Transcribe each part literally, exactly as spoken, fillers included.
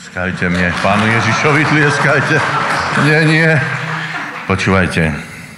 Tlieskajte mne, Pánu Ježišovi tlieskajte. Nie, nie. Počúvajte.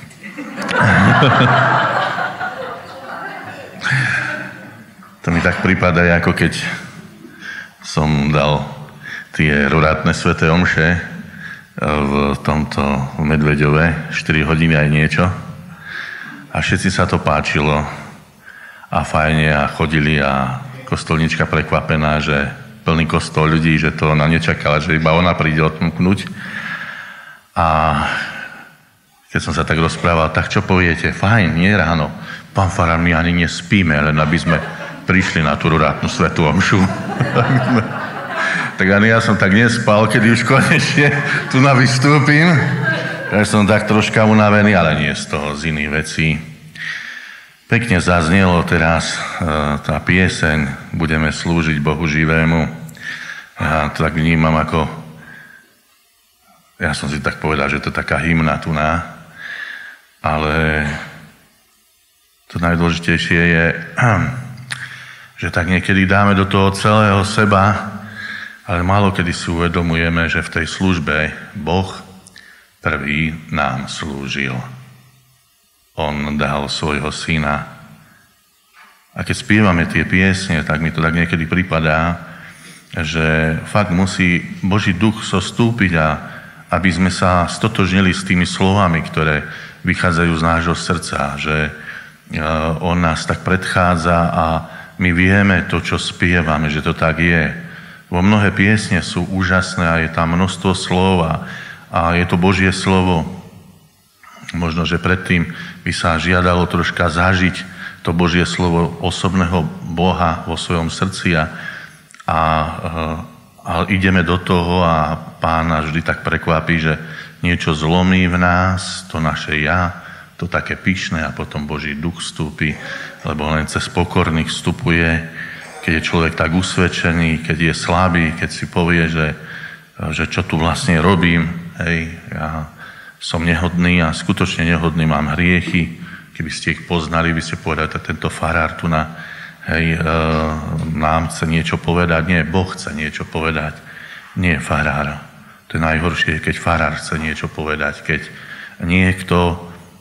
To mi tak prípada, ako keď som dal tie rurátne sväté omše v tomto v Medveďove, štyri hodiny aj niečo. A všetci sa to páčilo a fajne a chodili a kostolnička prekvapená, že plný kostol ľudí, že to ona nečakala, že iba ona príde odmknúť. A keď som sa tak rozprával, tak čo poviete? Fajn, nie ráno. Pán farár, my ani nespíme, len aby sme prišli na tú rurátnu svätú omšu. Tak ani ja som tak nespal, keď už konečne tu na vystúpim. Takže som tak troška unavený, ale nie z toho, z iných vecí. Pekne zaznelo teraz tá pieseň Budeme slúžiť Bohu živému. Ja to tak vnímam ako... Ja som si tak povedal, že to je taká hymna tu na... Ale to najdôležitejšie je, že tak niekedy dáme do toho celého seba, ale málo kedy si uvedomujeme, že v tej službe Boh prvý nám slúžil. On dal svojho syna. A keď spievame tie piesne, tak mi to tak niekedy pripadá, že fakt musí Boží duch zostúpiť, a aby sme sa stotožnili s tými slovami, ktoré vychádzajú z nášho srdca, že on nás tak predchádza a my vieme to, čo spievame, že to tak je. Vo mnohé piesne sú úžasné a je tam množstvo slov a, a je to Božie slovo. Možno, že predtým by sa žiadalo troška zažiť to Božie slovo osobného Boha vo svojom srdci a, a, a ideme do toho a Pán nás vždy tak prekvapí, že niečo zlomí v nás, to naše ja, to také pyšné a potom Boží duch vstúpi, lebo len cez pokorných vstupuje, keď je človek tak usvedčený, keď je slabý, keď si povie, že, že čo tu vlastne robím, hej, ja som nehodný a skutočne nehodný, mám hriechy. Keby ste ich poznali, by ste povedali, že tento farár tu na, hej, e, nám chce niečo povedať. Nie, Boh chce niečo povedať. Nie farár. To je najhoršie, keď farár chce niečo povedať, keď niekto e,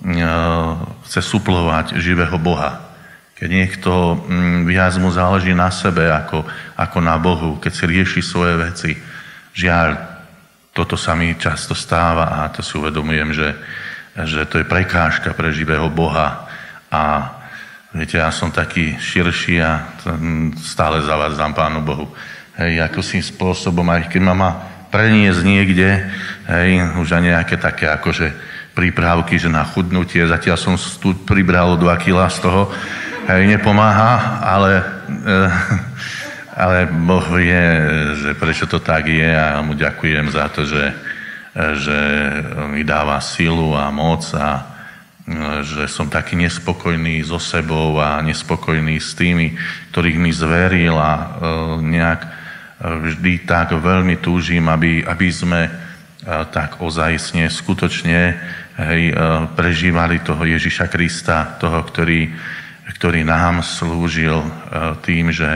chce suplovať živého Boha. Keď niekto m, viac mu záleží na sebe ako, ako na Bohu, keď si rieši svoje veci. Žiaľ, toto sa mi často stáva a to si uvedomujem, že, že to je prekážka pre živého Boha. A viete, ja som taký širší a stále zavádzam Pánu Bohu. Hej, akým spôsobom, aj keď ma má preniesť niekde, hej, už aj nejaké také akože prípravky, že na chudnutie, zatiaľ som tu pribral dva kilá z toho, hej, nepomáha, ale... E, Ale Boh vie, že prečo to tak je a mu ďakujem za to, že, že mi dáva silu a moc a že som taký nespokojný so sebou a nespokojný s tými, ktorých mi zveril a nejak vždy tak veľmi túžim, aby, aby sme tak ozajstne, skutočne hej, prežívali toho Ježiša Krista, toho, ktorý, ktorý nám slúžil tým, že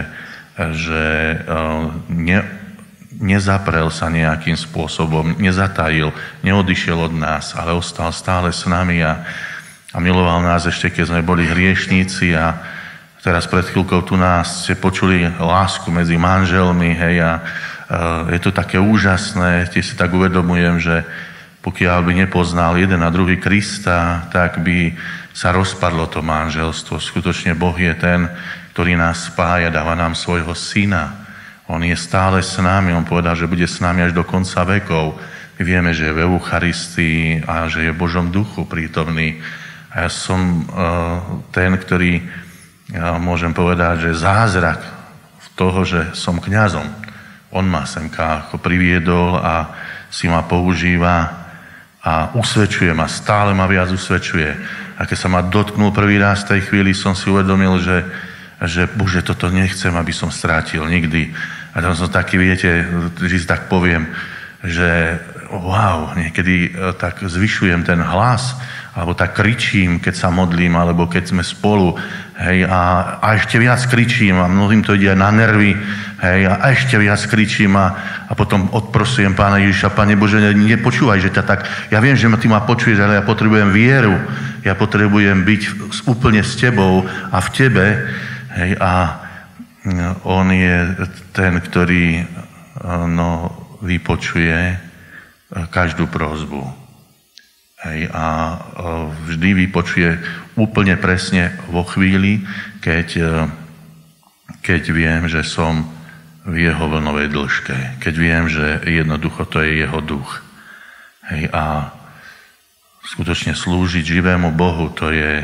že ne, nezaprel sa nejakým spôsobom, nezatajil, neodišiel od nás, ale ostal stále s nami a, a miloval nás ešte, keď sme boli hriešníci a teraz pred chvíľkou tu nás ste počuli lásku medzi manželmi, hej, a je to také úžasné, tiež si tak uvedomujem, že pokiaľ by nepoznal jeden a druhý Krista, tak by sa rozpadlo to manželstvo. Skutočne Boh je ten, ktorý nás spája, dáva nám svojho syna. On je stále s nami, on povedal, že bude s nami až do konca vekov. My vieme, že je v Eucharistii a že je v Božom duchu prítomný. A ja som uh, ten, ktorý, ja môžem povedať, že zázrak v toho, že som kňazom. On ma semka ako priviedol a si ma používa a usvedčuje ma, stále ma viac usvedčuje. A keď sa ma dotknul prvý raz v tej chvíli, som si uvedomil, že že Bože, toto nechcem, aby som strátil nikdy. A tam som taký, viete, že si tak poviem, že wow, niekedy tak zvyšujem ten hlas alebo tak kričím, keď sa modlím, alebo keď sme spolu, hej, a, a ešte viac kričím a mnohým to ide aj na nervy, hej, a ešte viac kričím a, a potom odprosujem Pána Ježiša, Pane Bože, nepočúvaj, že ťa tak, ja viem, že ma ty ma počuješ, ale ja potrebujem vieru, ja potrebujem byť úplne s tebou a v tebe, hej, a on je ten, ktorý no, vypočuje každú prosbu. Hej, a vždy vypočuje úplne presne vo chvíli, keď, keď viem, že som v jeho vlnovej dĺžke. Keď viem, že jednoducho to je jeho duch. Hej, a skutočne slúžiť živému Bohu, to je,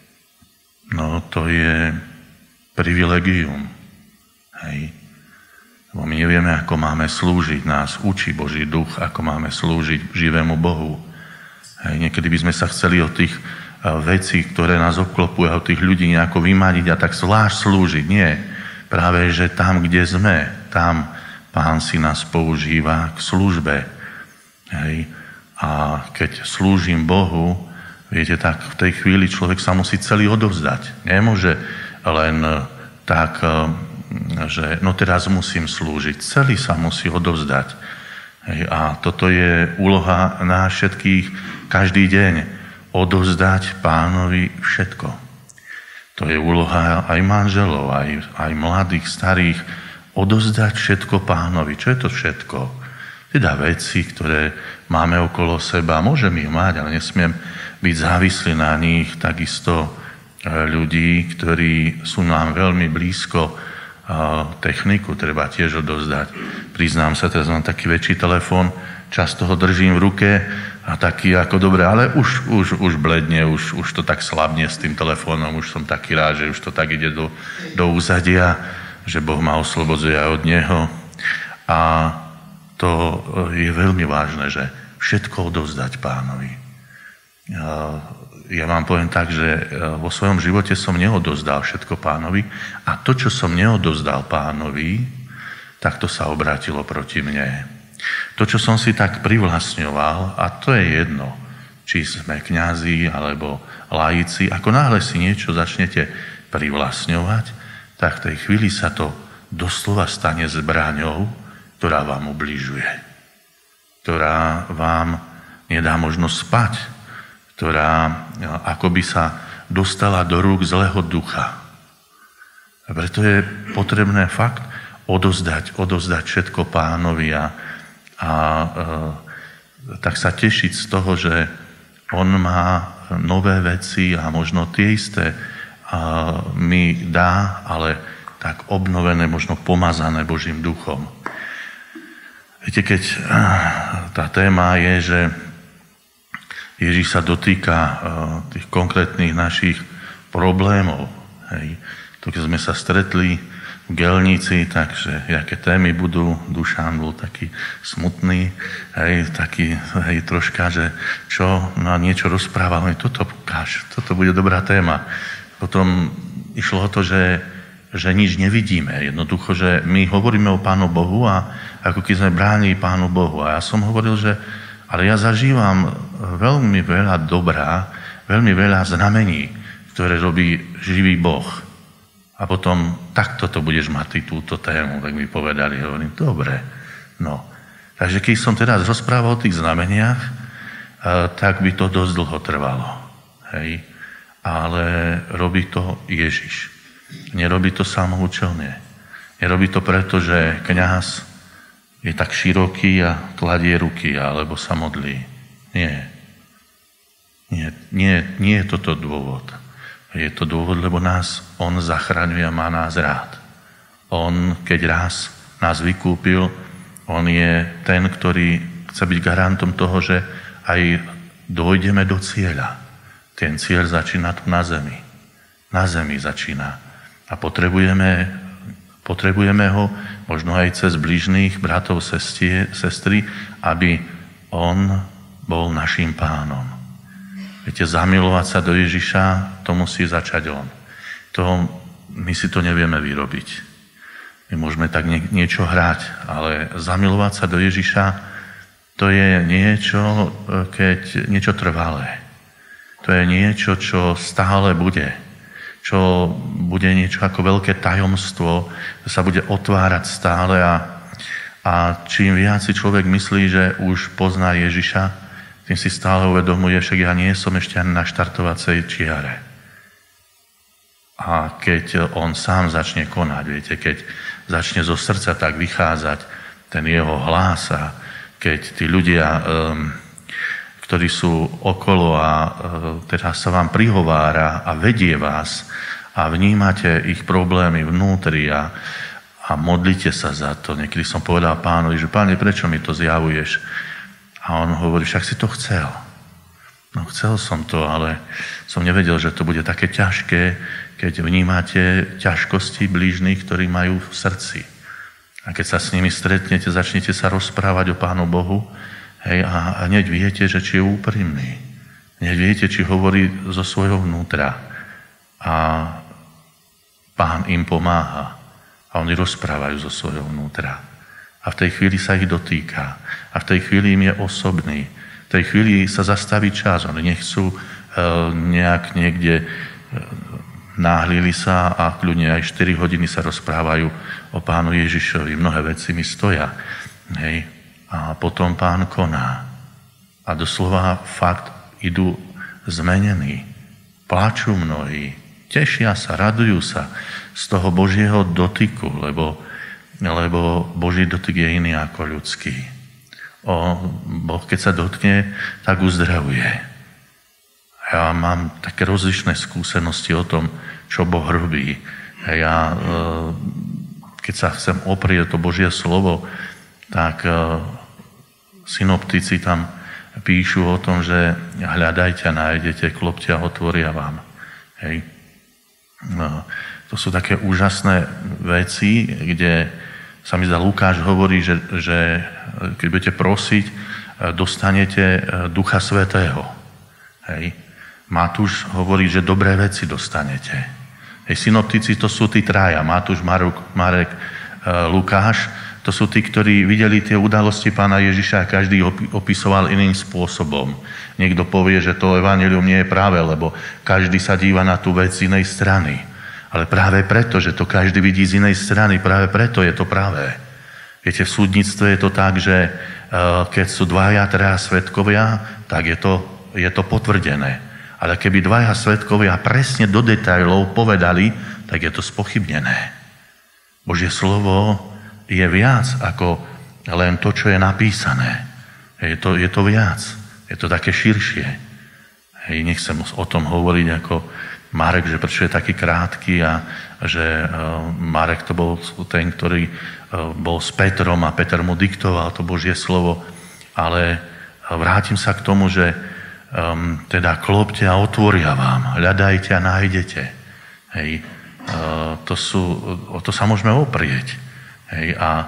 no, to je privilegium. Hej. Lebo my nevieme, ako máme slúžiť. Nás učí Boží duch, ako máme slúžiť živému Bohu. Hej, niekedy by sme sa chceli od tých vecí, ktoré nás obklopujú, od tých ľudí nejako vymaniť a tak zvlášť slúžiť. Nie. Práve, že tam, kde sme, tam Pán si nás používa k službe. Hej. A keď slúžim Bohu, viete, tak v tej chvíli človek sa musí celý odovzdať. Nemôže len tak, že no teraz musím slúžiť. Celý sa musí odovzdať. Hej. A toto je úloha nás všetkých, každý deň odovzdať Pánovi všetko. To je úloha aj manželov, aj, aj mladých, starých, odovzdať všetko Pánovi. Čo je to všetko? Teda veci, ktoré máme okolo seba. Môžem ich mať, ale nesmiem byť závislý na nich. Takisto ľudí, ktorí sú nám veľmi blízko, techniku treba tiež odovzdať. Priznám sa, teraz mám taký väčší telefón, často ho držím v ruke a taký ako dobre, ale už, už, už bledne, už, už to tak slabne s tým telefónom, už som taký rád, že už to tak ide do, do úzadia, že Boh ma oslobodzuje aj od Neho. A to je veľmi vážne, že všetko odovzdať Pánovi. Ja vám poviem tak, že vo svojom živote som neodovzdal všetko Pánovi a to, čo som neodovzdal Pánovi, tak to sa obrátilo proti mne. To, čo som si tak privlastňoval, a to je jedno, či sme kňazi alebo laici, ako náhle si niečo začnete privlastňovať, tak v tej chvíli sa to doslova stane zbraňou, ktorá vám ubližuje, ktorá vám nedá možnosť spať, ktorá akoby sa dostala do rúk zlého ducha. A preto je potrebné fakt odozdať, odozdať všetko Pánovi a, a e, tak sa tešiť z toho, že on má nové veci a možno tie isté a mi dá, ale tak obnovené, možno pomazané Božím duchom. Viete, keď tá téma je, že Ježiš sa dotýka tých konkrétnych našich problémov. Hej. To, keď sme sa stretli v Gelnici, takže aké témy budú, Dušan bol taký smutný, hej, taký hej, troška, že čo, no niečo rozprával, toto ukáž, toto bude dobrá téma. Potom išlo o to, že, že nič nevidíme. Jednoducho, že my hovoríme o Pánu Bohu a ako keď sme bránili Pánu Bohu. A ja som hovoril, že ale ja zažívam veľmi veľa dobrá, veľmi veľa znamení, ktoré robí živý Boh. A potom takto to budeš mať túto tému, tak mi povedali. Hovorím, dobre. No. Takže keď som teraz rozprával o tých znameniach, tak by to dosť dlho trvalo. Hej. Ale robí to Ježiš. Nerobí to samoučelne. Nerobí to preto, že kňaz je tak široký a kladie ruky, alebo sa modlí. Nie. Nie, nie, nie je toto dôvod. Je to dôvod, lebo nás on zachraňuje a má nás rád. On, keď raz nás vykúpil, on je ten, ktorý chce byť garantom toho, že aj dojdeme do cieľa. Ten cieľ začína tu na zemi. Na zemi začína. A potrebujeme, potrebujeme ho možno aj cez blížnych bratov, sestie, sestry, aby on bol naším pánom. Viete, zamilovať sa do Ježiša, to musí začať on. To, my si to nevieme vyrobiť. My môžeme tak nie, niečo hrať, ale zamilovať sa do Ježiša, to je niečo, keď, niečo trvalé. To je niečo, čo stále bude. Čo bude niečo ako veľké tajomstvo, že sa bude otvárať stále a, a čím viac si človek myslí, že už pozná Ježiša, tým si stále uvedomuje, však ja nie som ešte ani na štartovacej čiare. A keď on sám začne konať, viete, keď začne zo srdca tak vychádzať ten jeho hlas a keď tí ľudia, um, ktorí sú okolo a uh, teraz sa vám prihovára a vedie vás a vnímate ich problémy vnútri a, a modlite sa za to. Niekedy som povedal pánovi, že páne, prečo mi to zjavuješ? A on hovorí, však si to chcel. No chcel som to, ale som nevedel, že to bude také ťažké, keď vnímate ťažkosti blížnych, ktorí majú v srdci. A keď sa s nimi stretnete, začnete sa rozprávať o Pánu Bohu, hej, a, a hneď viete, že či je úprimný. Hneď viete, či hovorí zo svojho vnútra. A Pán im pomáha. A oni rozprávajú zo svojho vnútra. A v tej chvíli sa ich dotýka. A v tej chvíli im je osobný. V tej chvíli sa zastaví čas. Oni nechcú e, nejak niekde... E, náhlili sa a kľudne aj štyri hodiny sa rozprávajú o Pánu Ježišovi. Mnohé veci mi stoja. Hej. A potom Pán koná. A doslova fakt idú zmenení. Plačú mnohí. Tešia sa, radujú sa z toho Božieho dotyku, lebo, lebo Boží dotyk je iný ako ľudský. O, Boh, keď sa dotkne, tak uzdravuje. Ja mám také rozličné skúsenosti o tom, čo Boh robí. Ja, keď sa chcem oprieť to Božie slovo, tak synoptici tam píšu o tom, že hľadajte a nájdete, klopte a otvoria vám. Hej. To sú také úžasné veci, kde sa mi zdá, Lukáš hovorí, že, že keď budete prosiť, dostanete Ducha Svätého. Hej. Matúš hovorí, že dobré veci dostanete. Hej, synoptici to sú tí traja, Matúš, Marek, Marek, Lukáš, to sú tí, ktorí videli tie udalosti Pána Ježiša a každý opisoval iným spôsobom. Niekto povie, že to evanjelium nie je práve, lebo každý sa díva na tú vec z inej strany. Ale práve preto, že to každý vidí z inej strany, práve preto je to pravé. Viete, v súdnictve je to tak, že keď sú dvaja, traja svedkovia, tak je to, je to potvrdené. Ale keby dvaja svedkovia presne do detailov povedali, tak je to spochybnené. Božie slovo je viac ako len to, čo je napísané. Je to, je to viac. Je to také širšie. Hej, nechcem o tom hovoriť ako Marek, že prečo je taký krátky a že Marek to bol ten, ktorý bol s Petrom a Peter mu diktoval to Božie slovo. Ale vrátim sa k tomu, že Um, teda klopte a otvoria vám, hľadajte a nájdete. Hej, uh, to sú, o to sa môžeme oprieť. Hej, a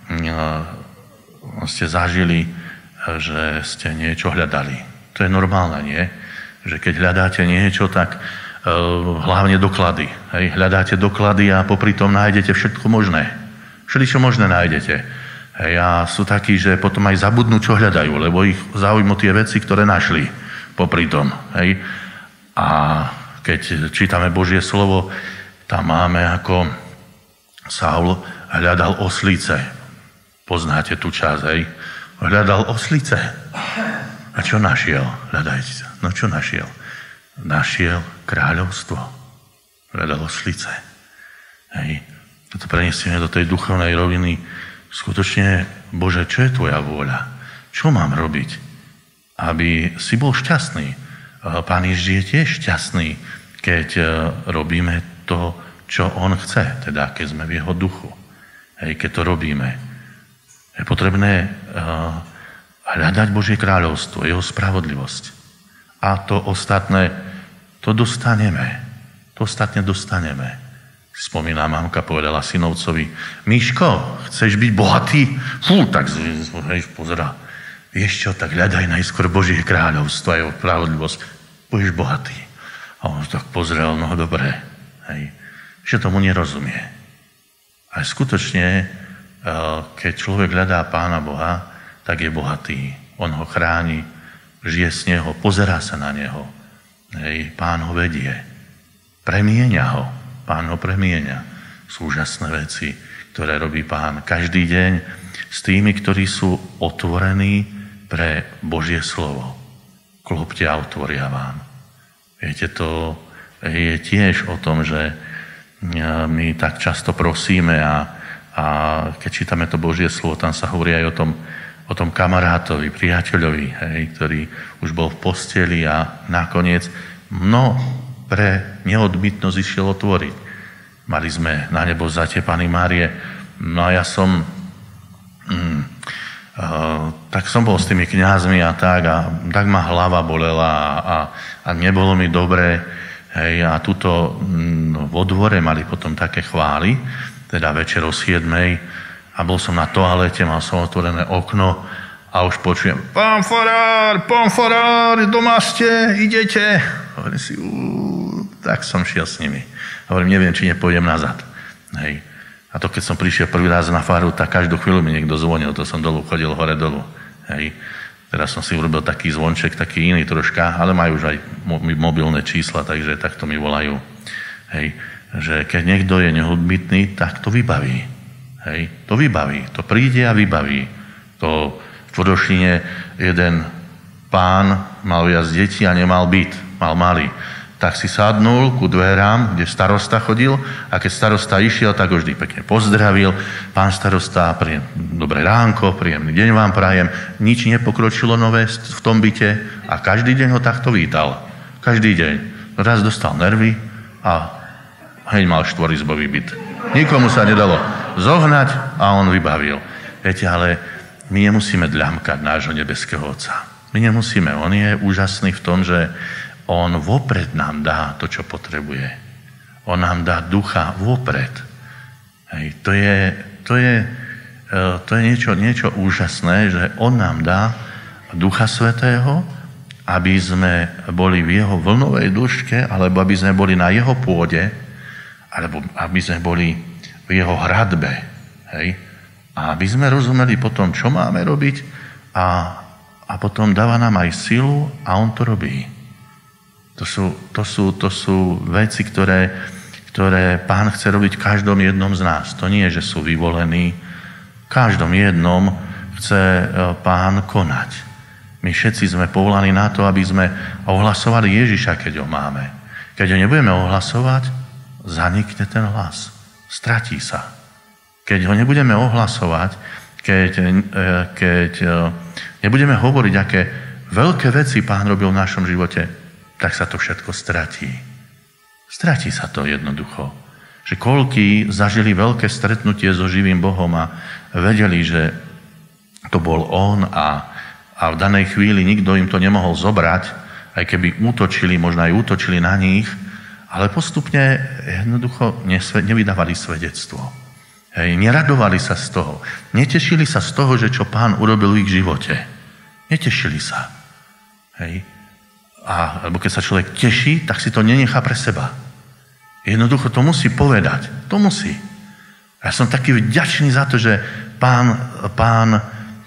uh, ste zažili, že ste niečo hľadali. To je normálne, nie? Že keď hľadáte niečo, tak uh, hlavne doklady. Hej, hľadáte doklady a popri tom nájdete všetko možné. Všetko možné nájdete. Hej, a sú takí, že potom aj zabudnú, čo hľadajú, lebo ich zaujímu tie veci, ktoré našli popri tom. Hej. A keď čítame Božie slovo, tam máme, ako Saul hľadal oslice. Poznáte tú časť, hej? Hľadal oslice. A čo našiel? Hľadajte sa. No čo našiel? Našiel kráľovstvo. Hľadal oslice. Hej. Toto preniesieme do tej duchovnej roviny. Skutočne, Bože, čo je tvoja vôľa? Čo mám robiť? Aby si bol šťastný. Pán Ježiš je tiež šťastný, keď robíme to, čo on chce, teda keď sme v jeho duchu. Hej, keď to robíme. Je potrebné hľadať Božie kráľovstvo, jeho spravodlivosť. A to ostatné, to dostaneme. To ostatné dostaneme. Spomínam, mamka povedala synovcovi, Miško, chceš byť bohatý? Fú, tak hej, pozerá. Vieš čo, tak hľadaj najskôr Božie kráľovstvo a jeho spravodlivosť. Budeš bohatý. A on tak pozrel, no dobré. Hej. Že tomu nerozumie. A skutočne, keď človek hľadá Pána Boha, tak je bohatý. On ho chráni, žije z neho, pozerá sa na neho. Hej, Pán ho vedie. Premieňa ho. Pán ho premieňa. Sú úžasné veci, ktoré robí Pán každý deň s tými, ktorí sú otvorení pre Božie slovo. Klopte a otvoria vám. Viete, to je tiež o tom, že my tak často prosíme a, a keď čítame to Božie slovo, tam sa hovorí aj o tom, o tom kamarátovi, priateľovi, hej, ktorý už bol v posteli a nakoniec no pre neodbytnosť išiel otvoriť. Mali sme na nebo vzatie Panny Márie, no a ja som mm, uh, tak som bol s tými kňazmi a tak a tak ma hlava bolela a, a, a nebolo mi dobre, hej, a tuto mm, vo dvore mali potom také chvály, teda večer o siedmej a bol som na toalete, mal som otvorené okno a už počujem: pán farár, pán farár, doma ste, idete. Hovorím si, uú, tak som šiel s nimi. Hovorím, neviem, či nepôjdem nazad. Hej. A to, keď som prišiel prvý raz na faru, tak každú chvíľu mi niekto zvonil, to som dolu chodil, hore dolu. Hej. Teraz som si urobil taký zvonček, taký iný troška, ale majú už aj mobilné čísla, takže takto mi volajú. Hej. Že keď niekto je neodbytný, tak to vybaví. Hej. To vybaví, to príde a vybaví. To v Tvrdošine jeden pán mal viac detí a nemal byt, mal malý. Tak si sadnul ku dverám, kde starosta chodil a keď starosta išiel, tak ho vždy pekne pozdravil. Pán starosta, príjem, dobré ránko, príjemný deň vám prajem. Nič nepokročilo nové v tom byte a každý deň ho takto vítal. Každý deň. Raz dostal nervy a hneď mal štvorizbový byt. Nikomu sa nedalo zohnať a on vybavil. Viete, ale my nemusíme dľamkať nášho nebeského Otca. My nemusíme. On je úžasný v tom, že on vopred nám dá to, čo potrebuje. On nám dá ducha vopred. Hej, to je, to je, to je niečo, niečo úžasné, že on nám dá Ducha Svätého, aby sme boli v jeho vlnovej dĺžke, alebo aby sme boli na jeho pôde, alebo aby sme boli v jeho hradbe. Hej? A aby sme rozumeli potom, čo máme robiť a, a potom dáva nám aj silu a on to robí. To sú, to sú, to sú veci, ktoré, ktoré Pán chce robiť v každom jednom z nás. To nie je, že sú vyvolení. V každom jednom chce Pán konať. My všetci sme povolaní na to, aby sme ohlasovali Ježiša, keď ho máme. Keď ho nebudeme ohlasovať, zanikne ten hlas. Stratí sa. Keď ho nebudeme ohlasovať, keď, keď nebudeme hovoriť, aké veľké veci Pán robil v našom živote, tak sa to všetko stratí. Stratí sa to jednoducho. Že koľkí zažili veľké stretnutie so živým Bohom a vedeli, že to bol On a, a v danej chvíli nikto im to nemohol zobrať, aj keby útočili, možno aj útočili na nich, ale postupne jednoducho nevydávali svedectvo. Hej, neradovali sa z toho. Netešili sa z toho, že čo Pán urobil v ich živote. Netešili sa. Hej. A, alebo keď sa človek teší, tak si to nenechá pre seba. Jednoducho to musí povedať. To musí. Ja som taký vďačný za to, že Pán, pán e,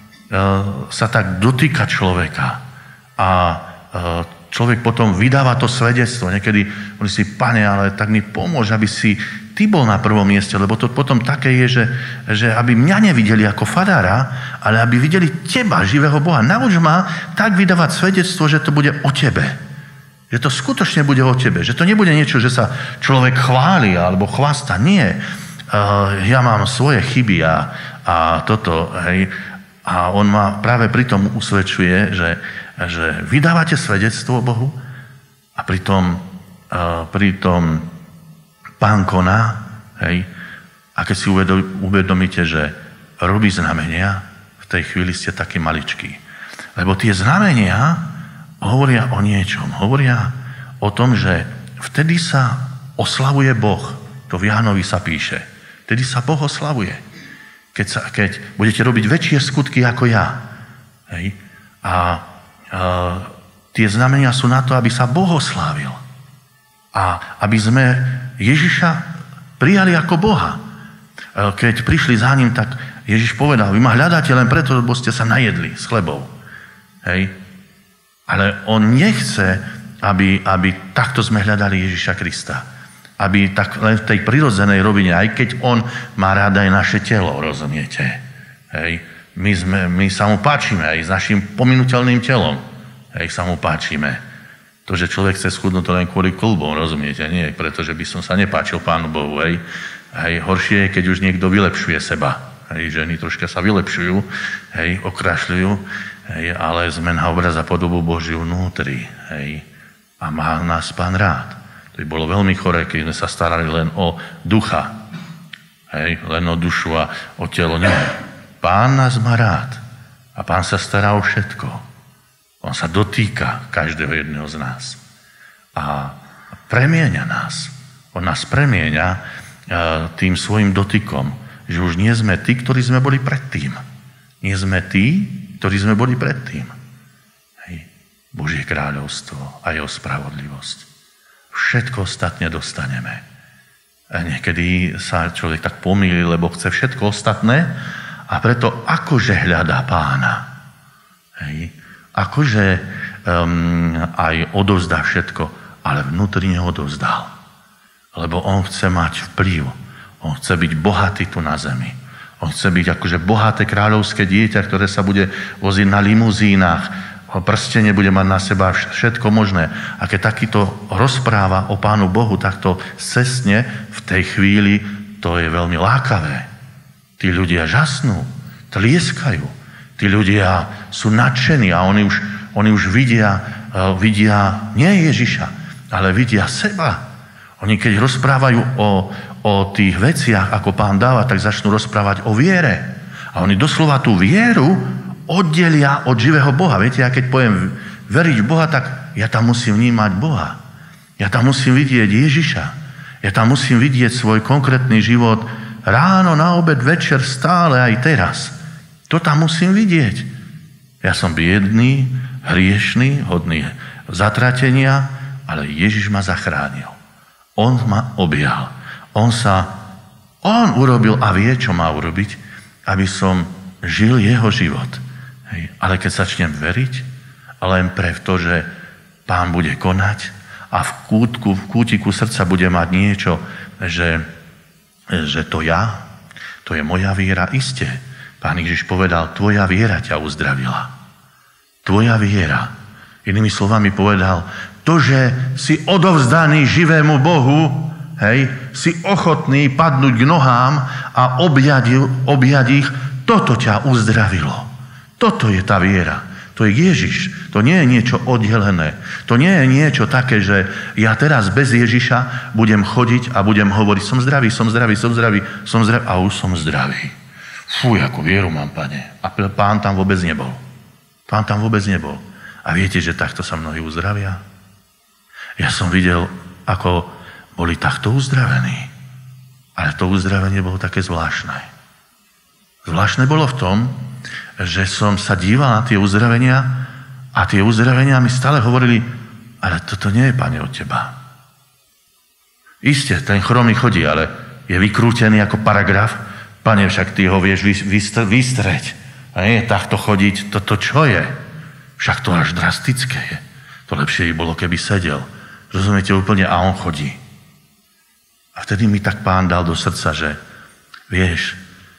sa tak dotýka človeka. A e, človek potom vydáva to svedectvo. Niekedy on si, Pane, ale tak mi pomôž, aby si ty bol na prvom mieste, lebo to potom také je, že, že aby mňa nevideli ako farára, ale aby videli teba, živého Boha. Nauč ma tak vydávať svedectvo, že to bude o tebe. Že to skutočne bude o tebe. Že to nebude niečo, že sa človek chváli alebo chvásta. Nie. Uh, ja mám svoje chyby a, a toto. Hej. A on ma práve pri tom usvedčuje, že, že vydávate svedectvo Bohu a pritom, uh, pritom Pán koná, hej, a keď si uvedomíte, že robí znamenia, v tej chvíli ste takí maličkí. Lebo tie znamenia hovoria o niečom. Hovoria o tom, že vtedy sa oslavuje Boh. To v Jánovi sa píše. Vtedy sa Boh oslavuje. Keď, sa, keď budete robiť väčšie skutky ako ja. Hej, a, a tie znamenia sú na to, aby sa Boh oslávil. A aby sme Ježiša prijali ako Boha. Keď prišli za ním, tak Ježiš povedal, vy ma hľadáte len preto, lebo ste sa najedli s chlebou. Hej. Ale on nechce, aby, aby takto sme hľadali Ježiša Krista. Aby tak len v tej prirodzenej rovine, aj keď on má rád aj naše telo, rozumiete? Hej. My, sme, my sa mu páčime aj s našim pominuteľným telom. Hej, sa mu páčime. To, že človek chce schudnúť, to len kvôli klbom, rozumiete? Nie, pretože by som sa nepáčil Pánu Bohu. Hej. Hej, horšie je, keď už niekto vylepšuje seba. Hej, ženy troška sa vylepšujú, hej, okrašľujú, hej, ale sme na obraz a podobu Božiu vnútri. Hej. A má nás Pán rád. To by bolo veľmi choré, keď sme sa starali len o ducha. Hej, len o dušu a o telo. Nie. Pán nás má rád. A Pán sa stará o všetko. On sa dotýka každého jedného z nás. A premieňa nás. On nás premieňa tým svojim dotykom. Že už nie sme tí, ktorí sme boli predtým. Nie sme tí, ktorí sme boli predtým. Hej. Božie kráľovstvo a jeho spravodlivosť. Všetko ostatné dostaneme. A niekedy sa človek tak pomýli, lebo chce všetko ostatné a preto akože hľadá Pána. Hej. Akože um, aj odovzdá všetko, ale vnútri neodovzdal. Lebo on chce mať vplyv. On chce byť bohatý tu na zemi. On chce byť akože bohaté kráľovské dieťa, ktoré sa bude voziť na limuzínach, prstenie bude mať na seba všetko možné. A keď takýto rozpráva o Pánu Bohu takto cestne, v tej chvíli to je veľmi lákavé. Tí ľudia žasnú, tlieskajú. Tí ľudia sú nadšení a oni už, oni už vidia, uh, vidia nie Ježiša, ale vidia seba. Oni keď rozprávajú o, o tých veciach, ako Pán dáva, tak začnú rozprávať o viere. A oni doslova tú vieru oddelia od živého Boha. Viete, ja keď poviem veriť v Boha, tak ja tam musím vnímať Boha. Ja tam musím vidieť Ježiša. Ja tam musím vidieť svoj konkrétny život ráno, na obed, večer, stále aj teraz. To tam musím vidieť. Ja som biedný, hriešný, hodný zatratenia, ale Ježiš ma zachránil. On ma objal. On sa, on urobil a vie, čo má urobiť, aby som žil jeho život. Hej. Ale keď začnem veriť, len pre to, že Pán bude konať a v kútku, v kútiku srdca bude mať niečo, že, že to ja, to je moja viera, iste. Pán Ježiš povedal, tvoja viera ťa uzdravila. Tvoja viera. Inými slovami povedal, to, že si odovzdaný živému Bohu, hej, si ochotný padnúť k nohám a objať, objať ich, toto ťa uzdravilo. Toto je tá viera. To je Ježiš. To nie je niečo oddelené. To nie je niečo také, že ja teraz bez Ježiša budem chodiť a budem hovoriť, som zdravý, som zdravý, som zdravý, som zdravý a už som zdravý. Fú, ako vieru mám, Pane. A Pán tam vôbec nebol. Pán tam vôbec nebol. A viete, že takto sa mnohí uzdravia? Ja som videl, ako boli takto uzdravení. Ale to uzdravenie bolo také zvláštne. Zvláštne bolo v tom, že som sa díval na tie uzdravenia a tie uzdravenia mi stále hovorili, ale toto nie je, Pane, od teba. Isté, ten chromý chodí, ale je vykrútený ako paragraf. Pane, však ty ho vieš vystreť. A nie takto chodiť, toto čo je? Však to až drastické je. To lepšie by bolo, keby sedel. Rozumiete úplne, a on chodí. A vtedy mi tak Pán dal do srdca, že vieš,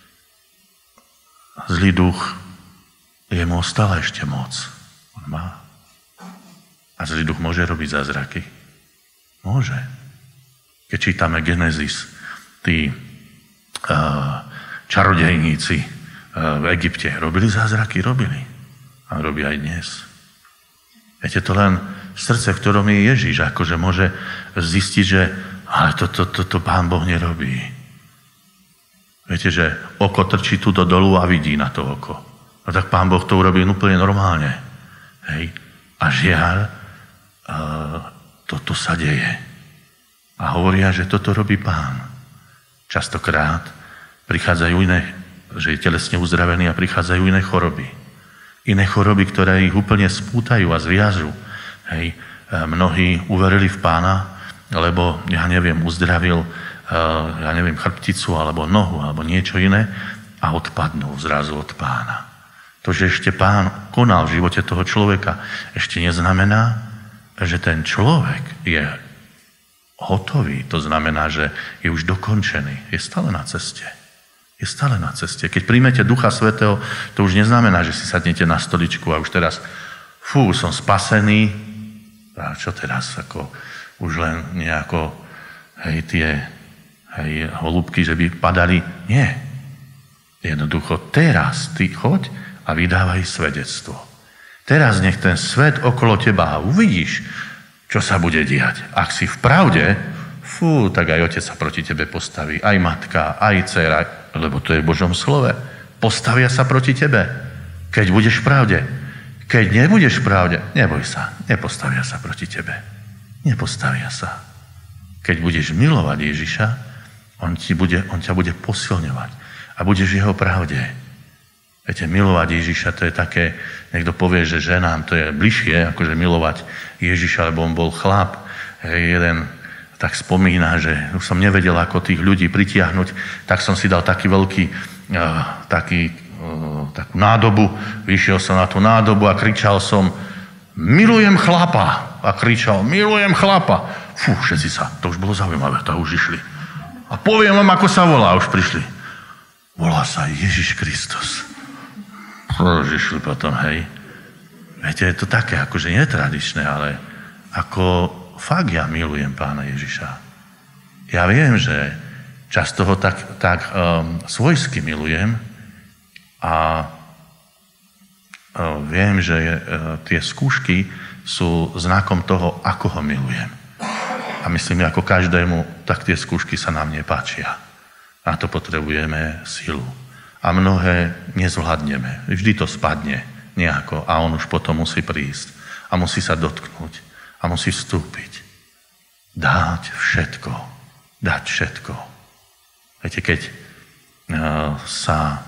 zlý duch jemu ostala ešte moc. On má. A zlý duch môže robiť zázraky? Môže. Keď čítame Genesis, tí uh, čarodejníci uh, v Egypte robili zázraky? Robili. A robí aj dnes. Viete, to len srdce, v ktorom je Ježiš, akože môže zistiť, že ale toto to, to, to Pán Boh nerobí. Viete, že oko trčí tu do dolu a vidí na to oko. No tak Pán Boh to urobí úplne normálne. Hej. A žiaľ, uh, toto sa deje. A hovoria, že toto robí Pán. Častokrát prichádzajú iné, že je telesne uzdravený a prichádzajú iné choroby. Iné choroby, ktoré ich úplne spútajú a zviažu. Hej. Mnohí uverili v Pána, lebo, ja neviem, uzdravil, ja neviem, chrbticu, alebo nohu, alebo niečo iné a odpadnú zrazu od Pána. To, že ešte Pán konal v živote toho človeka, ešte neznamená, že ten človek je hotový, to znamená, že je už dokončený, je stále na ceste. Je stále na ceste. Keď príjmete Ducha Svätého, to už neznamená, že si sadnete na stoličku a už teraz, fú, som spasený, a čo teraz, ako už len nejako, hej, tie hej, holúbky, že by padali. Nie. Jednoducho, teraz ty choď a vydávaj svedectvo. Teraz nech ten svet okolo teba a uvidíš, čo sa bude diať. Ak si v pravde, fú, tak aj otec sa proti tebe postaví, aj matka, aj dcera, lebo to je v Božom slove. Postavia sa proti tebe, keď budeš v pravde. Keď nebudeš v pravde, neboj sa, nepostavia sa proti tebe. Nepostavia sa. Keď budeš milovať Ježiša, on, ti bude, on ťa bude posilňovať a budeš v jeho pravde. Viete, milovať Ježiša, to je také, niekto povie, že ženám to je bližšie, akože milovať Ježiša, lebo on bol chlap. Hej, jeden tak spomína, že už som nevedel, ako tých ľudí pritiahnuť, tak som si dal taký veľký, uh, taký, uh, takú nádobu, vyšiel som na tú nádobu a kričal som, milujem chlapa. A kričal, milujem chlapa. Fú, všetci sa, to už bolo zaujímavé, to už išli. A poviem vám, ako sa volá, už prišli. Volá sa Ježiš Kristus. Išli potom, hej. Viete, je to také, akože netradičné, ale ako fakt ja milujem Pána Ježiša. Ja viem, že často ho tak, tak um, svojsky milujem a um, viem, že uh, tie skúšky sú znakom toho, ako ho milujem. A myslím, ako každému, tak tie skúšky sa nám nepáčia. Na to potrebujeme silu. A mnohé nezvládneme. Vždy to spadne nejako a on už potom musí prísť a musí sa dotknúť a musí vstúpiť. Dať všetko. Dať všetko. Viete, keď uh, sa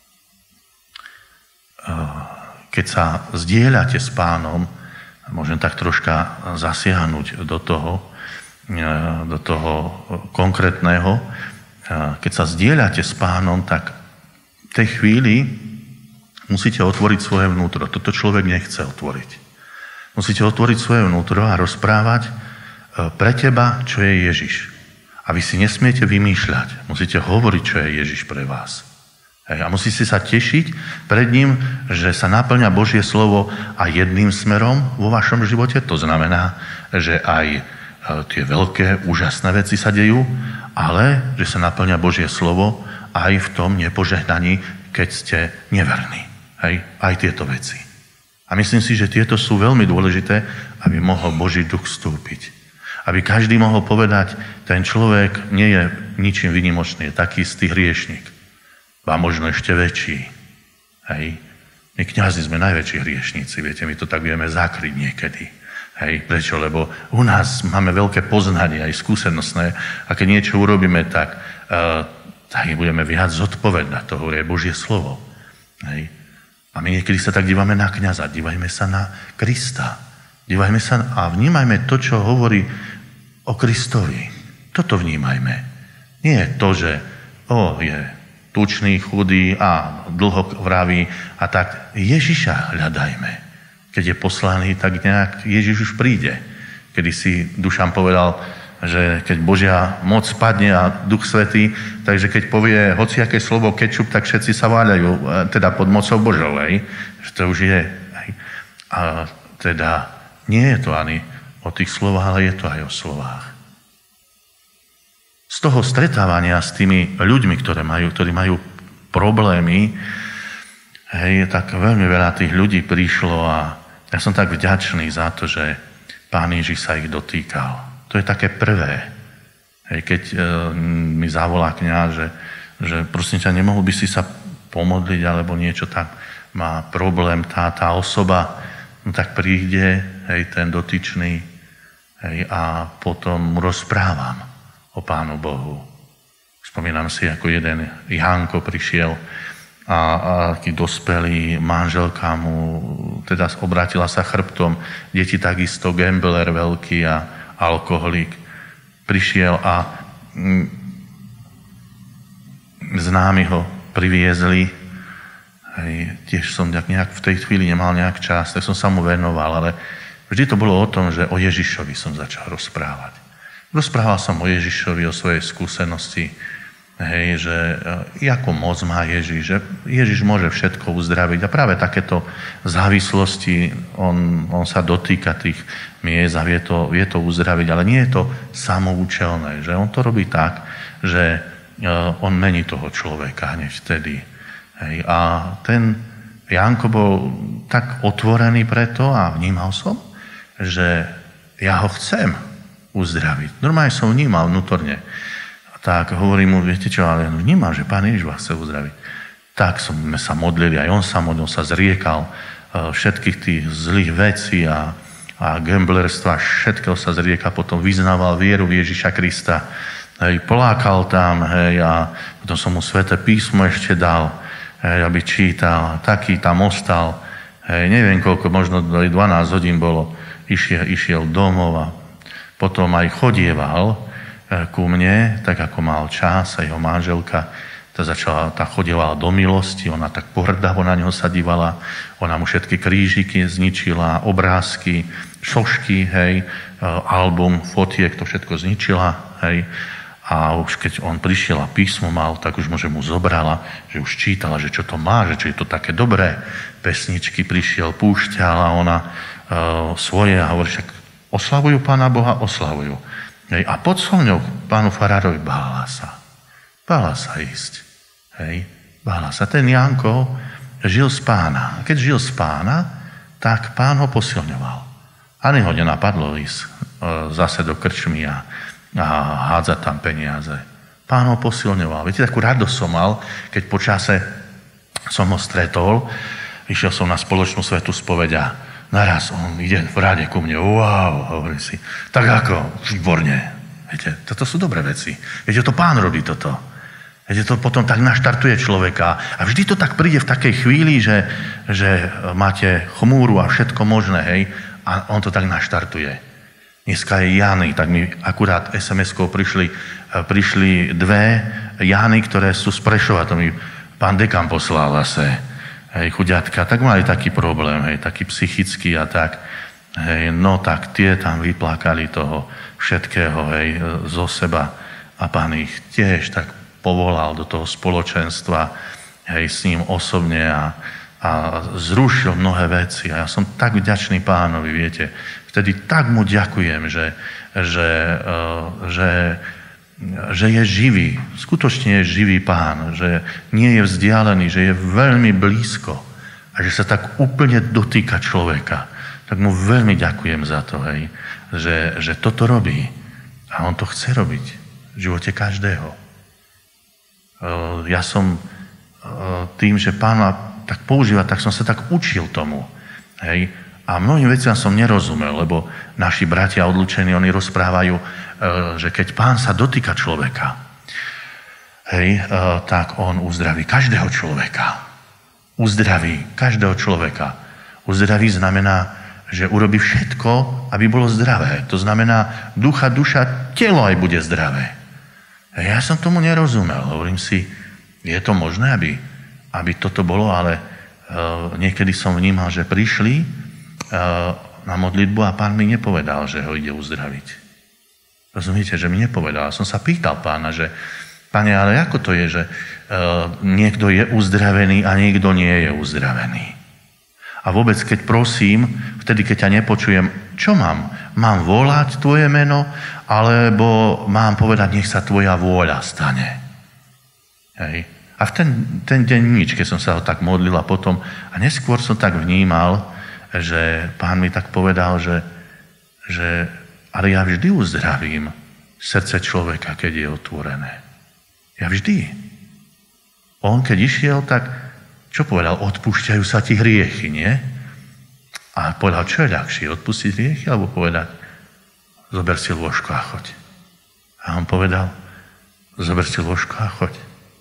uh, keď sa zdieľate s Pánom, môžem tak troška zasiahnuť do toho, uh, do toho konkrétneho, uh, keď sa zdieľate s Pánom, tak v tej chvíli musíte otvoriť svoje vnútro. Toto človek nechce otvoriť. Musíte otvoriť svoje vnútro a rozprávať pre teba, čo je Ježiš. A vy si nesmiete vymýšľať. Musíte hovoriť, čo je Ježiš pre vás. Hej. A musíte sa tešiť pred ním, že sa naplňa Božie slovo aj jedným smerom vo vašom živote. To znamená, že aj tie veľké, úžasné veci sa dejú, ale že sa naplňa Božie slovo aj v tom nepožehnaní, keď ste neverní. Hej? Aj tieto veci. A myslím si, že tieto sú veľmi dôležité, aby mohol Boží duch vstúpiť. Aby každý mohol povedať, ten človek nie je ničím výnimočný, je taký istý hriešnik. A možno ešte väčší. Hej? My kňazi sme najväčší hriešníci, viete, my to tak vieme zakryť niekedy. Hej? Prečo? Lebo u nás máme veľké poznanie, aj skúsenostné, a keď niečo urobíme, tak uh, tak budeme viac zodpovedať. To hovorí Božie slovo. Hej. A my niekedy sa tak dívame na kňaza, dívajme sa na Krista. Dívajme sa a vnímajme to, čo hovorí o Kristovi. Toto vnímajme. Nie to, že o, je tučný, chudý a dlho vraví a tak. Ježiša hľadajme. Keď je poslaný, tak nejak Ježiš už príde. Kedy si Dušan povedal, že keď Božia moc spadne a Duch Svätý, takže keď povie hociaké slovo kečup, tak všetci sa váľajú, teda pod mocou Božou, hej? Že to už je. Hej? A teda nie je to ani o tých slovách, ale je to aj o slovách. Z toho stretávania s tými ľuďmi, ktoré majú, ktorí majú problémy, hej, tak veľmi veľa tých ľudí prišlo a ja som tak vďačný za to, že Pán Ježiš sa ich dotýkal. To je také prvé. Hej, keď e, mi zavolá kňaz, že, že prosím ťa, nemohol by si sa pomodliť alebo niečo, tak má problém tá, tá osoba, no tak príde, hej, ten dotyčný, hej, a potom mu rozprávam o Pánu Bohu. Spomínam si, ako jeden Jánko prišiel a, a taký dospelý, manželka mu teda obrátila sa chrbtom, deti takisto, gambler veľký a alkoholik, prišiel a mm, známi ho priviezli. Hej, tiež som nejak v tej chvíli nemal nejak čas, tak som sa mu venoval, ale Vždy to bolo o tom, že o Ježišovi som začal rozprávať. Rozprával som o Ježišovi, o svojej skúsenosti, hej, že ako moc má Ježiš, že Ježiš môže všetko uzdraviť. A práve takéto závislosti, on, on sa dotýka tých miest a vie to, vie to uzdraviť, ale nie je to samoučelné, že on to robí tak, že on mení toho človeka hneď vtedy. Hej. A ten Jánko bol tak otvorený preto a vnímal som, že ja ho chcem uzdraviť. Normálne som vnímal vnútorne. Tak hovorím mu, viete čo, ale vnímam, že Pán Ježiš vás chce uzdraviť. Tak sme sa modlili, aj on sa modlil, sa zriekal všetkých tých zlých vecí a, a gamblerstva, všetkého sa zriekal, potom vyznával vieru v Ježiša Krista. Hej, polákal tam, hej, a potom som mu Sväté písmo ešte dal, hej, aby čítal. Taký tam ostal. Hej, neviem koľko, možno dvanásť hodín bolo. Išiel, išiel domov a potom aj chodieval ku mne, tak ako mal čas, a jeho manželka tá začala, tá chodievala do milosti, ona tak pohrdavo na neho sa dívala, ona mu všetky krížiky zničila, obrázky, sošky, hej, album, fotiek, to všetko zničila, hej. A už keď on prišiel a písmo mal, tak už môže mu zobrala, že už čítala, že čo to má, že čo je to také dobré. Pesničky prišiel, púšťal a ona uh, svoje a hovorí, však oslavujú Pána Boha, oslavujú. Hej. A pod slovňou pánu farárovi bála sa. Bála sa ísť. Hej. Bála sa. Ten Janko žil z Pána. A keď žil z Pána, tak Pán ho posilňoval. Ani ho nenapadlo ísť uh, zase do krčmy a a hádzať tam peniaze. Pán ho posilňoval. Viete, takú radosť som mal, keď po čase som ho stretol, išiel som na spoločnú svätú spoveď a naraz on ide v rade ku mne. Wow, hovorí si. Tak ako? Výborne. Viete, toto sú dobré veci. Viete, to Pán robí toto. Viete, to potom tak naštartuje človeka. A vždy to tak príde v takej chvíli, že, že máte chmúru a všetko možné, hej, a on to tak naštartuje. Dneska je Jany, tak mi akurát es em eskou prišli, prišli dve Jany, ktoré sú z Prešova, to mi pán dekan poslal zase, hej, chuďatka, tak mali taký problém, hej, taký psychický a tak, hej, no tak tie tam vyplakali toho všetkého, hej, zo seba a pán ich tiež tak povolal do toho spoločenstva, hej, s ním osobne a, a zrušil mnohé veci a ja som tak vďačný Pánovi, viete, vtedy tak mu ďakujem, že, že, že, že je živý, skutočne je živý Pán, že nie je vzdialený, že je veľmi blízko a že sa tak úplne dotýka človeka. Tak mu veľmi ďakujem za to, hej, že, že toto robí a on to chce robiť v živote každého. Ja som tým, že Pán ma tak používa, tak som sa tak učil tomu, hej. A mnohým veciam som nerozumel, lebo naši bratia odlučení, oni rozprávajú, že keď Pán sa dotýka človeka, hej, tak on uzdraví každého človeka. Uzdraví každého človeka. Uzdraví znamená, že urobí všetko, aby bolo zdravé. To znamená, ducha, duša, telo aj bude zdravé. Ja som tomu nerozumel. Hovorím si, je to možné, aby, aby toto bolo, ale uh, niekedy som vnímal, že prišli na modlitbu a Pán mi nepovedal, že ho ide uzdraviť. Rozumiete, že mi nepovedal. Som sa pýtal Pána, že Pane, ale ako to je, že uh, niekto je uzdravený a niekto nie je uzdravený? A vôbec, keď prosím, vtedy, keď ťa nepočujem, čo mám? Mám volať tvoje meno, alebo mám povedať, nech sa tvoja vôľa stane? Hej. A v ten, ten deň nič, keď som sa ho tak modlil a potom, a neskôr som tak vnímal, že Pán mi tak povedal, že, že ale ja vždy uzdravím srdce človeka, keď je otvorené. Ja vždy. On, keď išiel, tak čo povedal? Odpúšťajú sa ti hriechy, nie? A povedal, čo je ľahšie? Odpustiť hriechy, alebo povedať, zober si lôžko a choď. A on povedal, zober si lôžko a choď.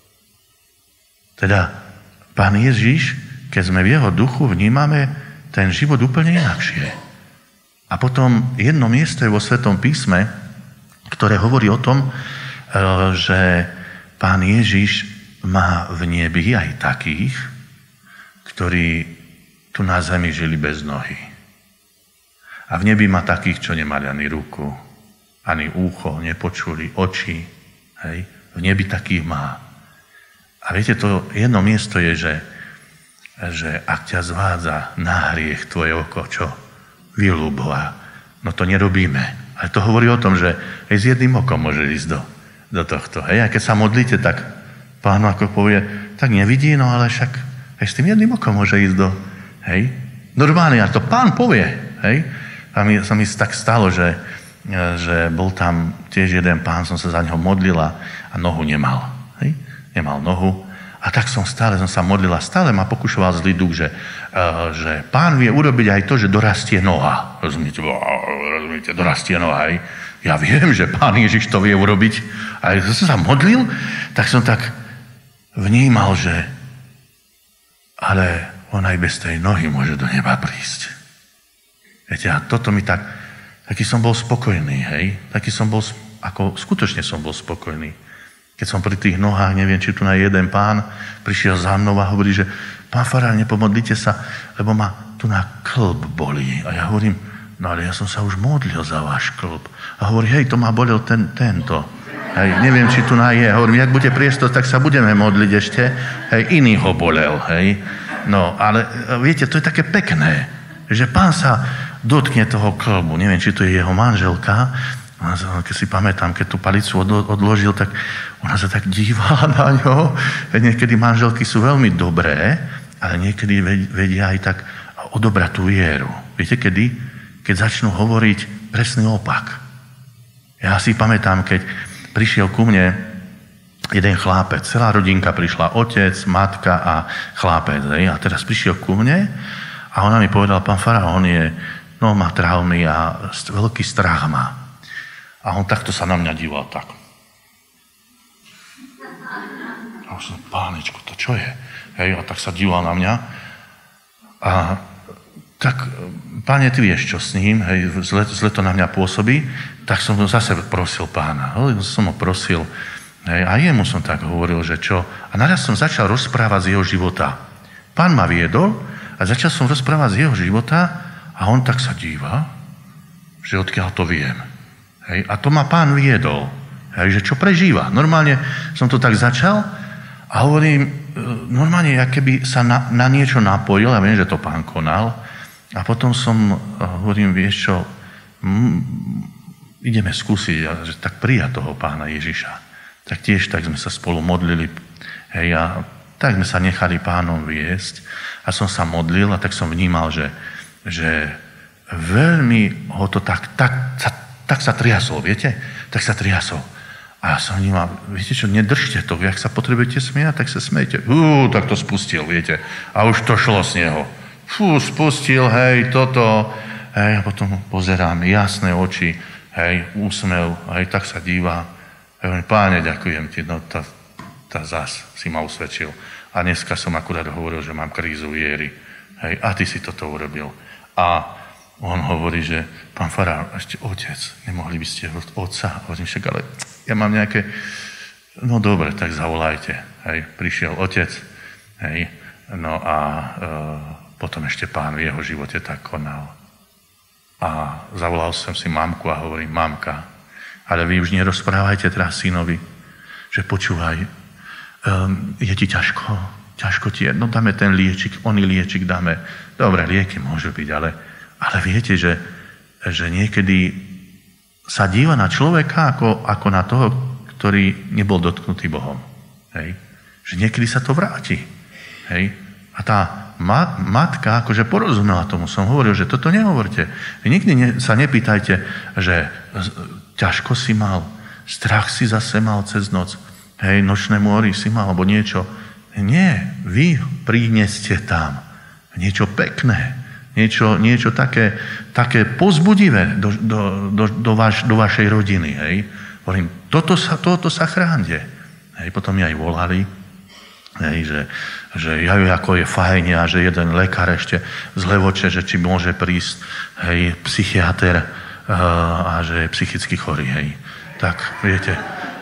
Teda Pán Ježiš, keď sme v jeho duchu, vnímame ten život úplne inakšie. A potom jedno miesto je vo Svätom písme, ktoré hovorí o tom, že Pán Ježiš má v nebi aj takých, ktorí tu na zemi žili bez nohy. A v nebi má takých, čo nemali ani ruku, ani ucho, nepočuli, oči. Hej? V nebi takých má. A viete, to jedno miesto je, že, že ak ťa zvádza na hriech tvoje oko, čo? Vyľúbová. No to nerobíme. Ale to hovorí o tom, že aj s jedným okom môže ísť do, do tohto. Hej? A keď sa modlíte, tak Pán ako povie, tak nevidí, no ale však aj s tým jedným okom môže ísť do... Hej? Normálne, a to Pán povie. Hej? A mi, sa mi tak stalo, že, že bol tam tiež jeden pán, som sa za neho modlila a nohu nemal. Hej? Nemal nohu. A tak som stále som sa modlila, stále ma pokúšoval zlý duch, že, uh, že Pán vie urobiť aj to, že dorastie noha. Rozumiete? Rozumiete? Dorastie noha. Hej? Ja viem, že Pán Ježiš to vie urobiť. A keď som sa modlil, tak som tak vnímal, že ale on aj bez tej nohy môže do neba prísť. Viete, a toto mi tak, taký som bol spokojný, hej? Taký som bol, ako skutočne som bol spokojný. Keď som pri tých nohách, neviem, či tu na jeden pán prišiel za mnou a hovorí, že pán farár, nepomodlite sa, lebo ma tu na klb bolí. A ja hovorím, no ale ja som sa už modlil za váš klb. A hovorí, hej, to ma bolel ten, tento. Hej, neviem, či tu na je. Hovorím, jak bude priestor, tak sa budeme modliť ešte. Hej, iný ho bolel, hej. No, ale viete, to je také pekné, že pán sa dotkne toho klbu. Neviem, či to je jeho manželka. Keď si pamätám, keď tú palicu odložil, tak ona sa tak dívala na ňo. Niekedy manželky sú veľmi dobré, ale niekedy vedia aj tak odobrať tú vieru. Viete, kedy? Keď začnú hovoriť presný opak. Ja si pamätám, keď prišiel ku mne jeden chlápec. Celá rodinka prišla, otec, matka a chlápec. A teraz prišiel ku mne a ona mi povedala, pán farár, on je no má traumy a veľký strach má. A on takto sa na mňa díval tak. A už som, pánečku, to čo je? Hej, a tak sa díval na mňa. A tak, páne, ty vieš, čo s ním? Hej, zle, zle to na mňa pôsobí. Tak som zase prosil pána. Hej, som ho prosil. Hej, a jemu som tak hovoril, že čo? A naraz som začal rozprávať z jeho života. Pán ma viedol a začal som rozprávať z jeho života. A on tak sa díva, že odkiaľ to viem. Hej, a to ma pán viedol. Hej, že čo prežíva. Normálne som to tak začal a hovorím, normálne, ja keby sa na, na niečo napojil, ja viem, že to pán konal, a potom som, hovorím, vieš čo, m, ideme skúsiť, že tak prijať toho pána Ježiša. Tak tiež tak sme sa spolu modlili. Hej, a tak sme sa nechali pánom viesť a som sa modlil a tak som vnímal, že že veľmi ho to tak, tak, tak, tak sa triasol, viete? Tak sa triasol. A ja som vnímal, viete čo, nedržte to, ak sa potrebujete smiať, tak sa smejte. Fú, tak to spustil, viete? A už to šlo z neho. Fú, spustil, hej, toto. Hej, a potom pozerám, jasné oči, hej, úsmev, hej, tak sa díva. Hej, páne, ďakujem ti, no tá, tá zas si ma usvedčil. A dneska som akurát hovoril, že mám krízu viery. Hej, a ty si toto urobil. A on hovorí, že pán farár, ešte otec, nemohli by ste otca? Hovorím, však, ale ja mám nejaké... No dobre, tak zavolajte. Hej, prišiel otec, hej, no a e, potom ešte pán v jeho živote tak konal. A zavolal som si mamku a hovorím, mamka, ale vy už nerozprávajte teraz synovi, že počúvaj, um, je ti ťažko, ťažko ti je, no dáme ten liečik, oný liečik dáme. Dobre, lieky môžu byť, ale, ale viete, že, že niekedy sa díva na človeka ako, ako na toho, ktorý nebol dotknutý Bohom. Hej? Že niekedy sa to vráti. Hej? A tá ma, matka akože porozumela tomu. Som hovoril, že toto nehovorte. Vy nikdy ne, sa nepýtajte, že ťažko si mal, strach si zase mal cez noc, hej, nočné mory si mal, alebo niečo. Nie, vy prineste tam niečo pekné, niečo, niečo také, také pozbudivé do, do, do, do, vaš, do vašej rodiny. Hej. Hovorím, toto sa, toto sa chránte. Hej, potom mi aj volali, hej, že, že ja ako je fajne a že jeden lekár ešte z Levoče, že či môže prísť, hej, psychiater uh, a že je psychicky chorý. Hej. Tak, viete,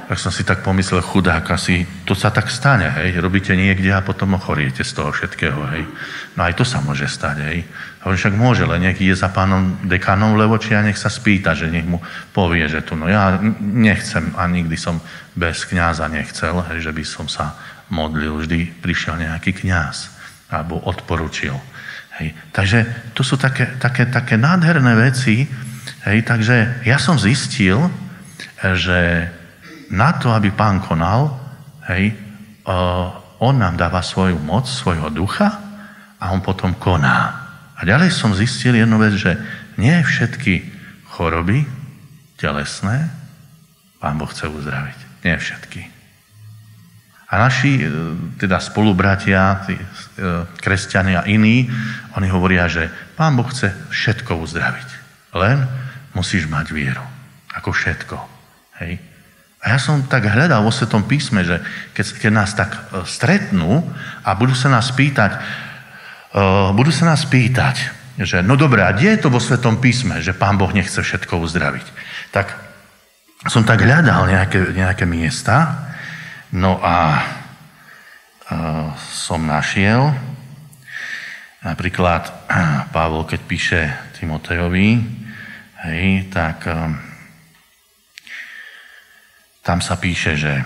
Tak som si tak pomyslel, chudák, asi to sa tak stane, hej. Robíte niekde a potom ochoriete z toho všetkého, hej. No aj to sa môže stať, hej. A on však môže, len nech ide za pánom dekanom Levoči a nech sa spýta, že nech mu povie, že tu, no ja nechcem a nikdy som bez kňaza nechcel, hej, že by som sa modlil, vždy prišiel nejaký kňaz alebo odporučil. Hej. Takže to sú také, také, také nádherné veci. Hej. Takže ja som zistil, že na to, aby Pán konal, hej, on nám dáva svoju moc, svojho ducha a on potom koná. A ďalej som zistil jednu vec, že nie všetky choroby telesné Pán Boh chce uzdraviť. Nie všetky. A naši teda spolubratia, tí, kresťania a iní, oni hovoria, že Pán Boh chce všetko uzdraviť. Len musíš mať vieru. Ako všetko. Hej. A ja som tak hľadal vo Svetom písme, že keď, keď nás tak stretnú a budú sa nás pýtať, uh, budú sa nás pýtať, že no dobré, a kde je to vo Svetom písme, že Pán Boh nechce všetko uzdraviť? Tak som tak hľadal nejaké, nejaké miesta. No a uh, som našiel, napríklad Pavol, keď píše Timotejovi, hej, tak um, tam sa píše, že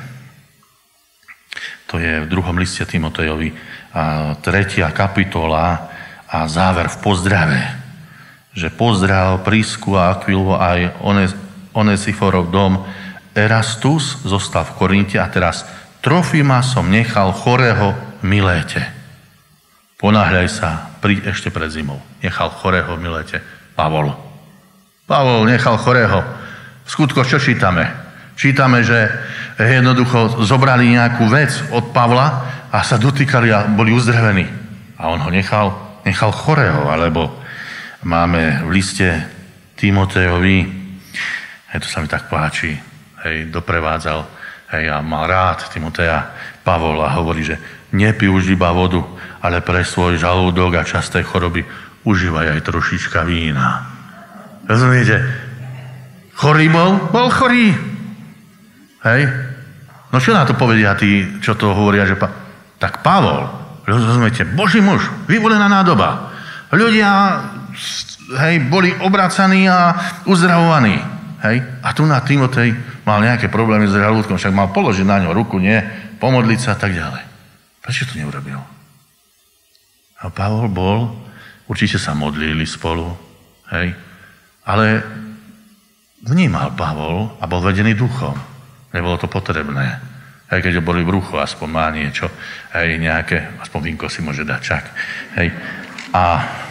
to je v druhom liste Timotejovi, uh, tretia kapitola a záver v pozdrave, že pozdrav Prisku a Akvilu aj Ones, Onesiforov dom Erastus zostal v Korinte a teraz Trofima som nechal chorého v Miléte. Ponáhľaj sa, príď ešte pred zimou. Nechal chorého v Miléte. Pavol. Pavol nechal chorého. V skutkoch čo čítame? Čítame, že jednoducho zobrali nejakú vec od Pavla a sa dotýkali a boli uzdravení. A on ho nechal, nechal chorého. Alebo máme v liste Timotejovi, hej, to sa mi tak páči, hej, doprevádzal, hej, a mal rád Timoteja Pavol a hovorí, že nepij už iba vodu, ale pre svoj žalúdok a časté choroby užívaj aj trošička vína. Rozumiete? Chorý bol? Bol chorý. Hej? No čo na to povedia tí, čo to hovoria, že pa... Tak Pavol, rozumiete, Boží muž, vyvolená nádoba. Ľudia, hej, boli obracaní a uzdravovaní. Hej? A tu na Timotej mal nejaké problémy s žalúdkom, však mal položiť na ňo ruku, nie, pomodliť sa a tak ďalej. Prečo to neurobil? A Pavol bol, určite sa modlili spolu, hej, ale vnímal Pavol a bol vedený duchom. Nebolo to potrebné. Hej, keď boli v ruchu, aspoň má niečo, hej, nejaké, aspoň vínko si môže dať, čak. Hej. A,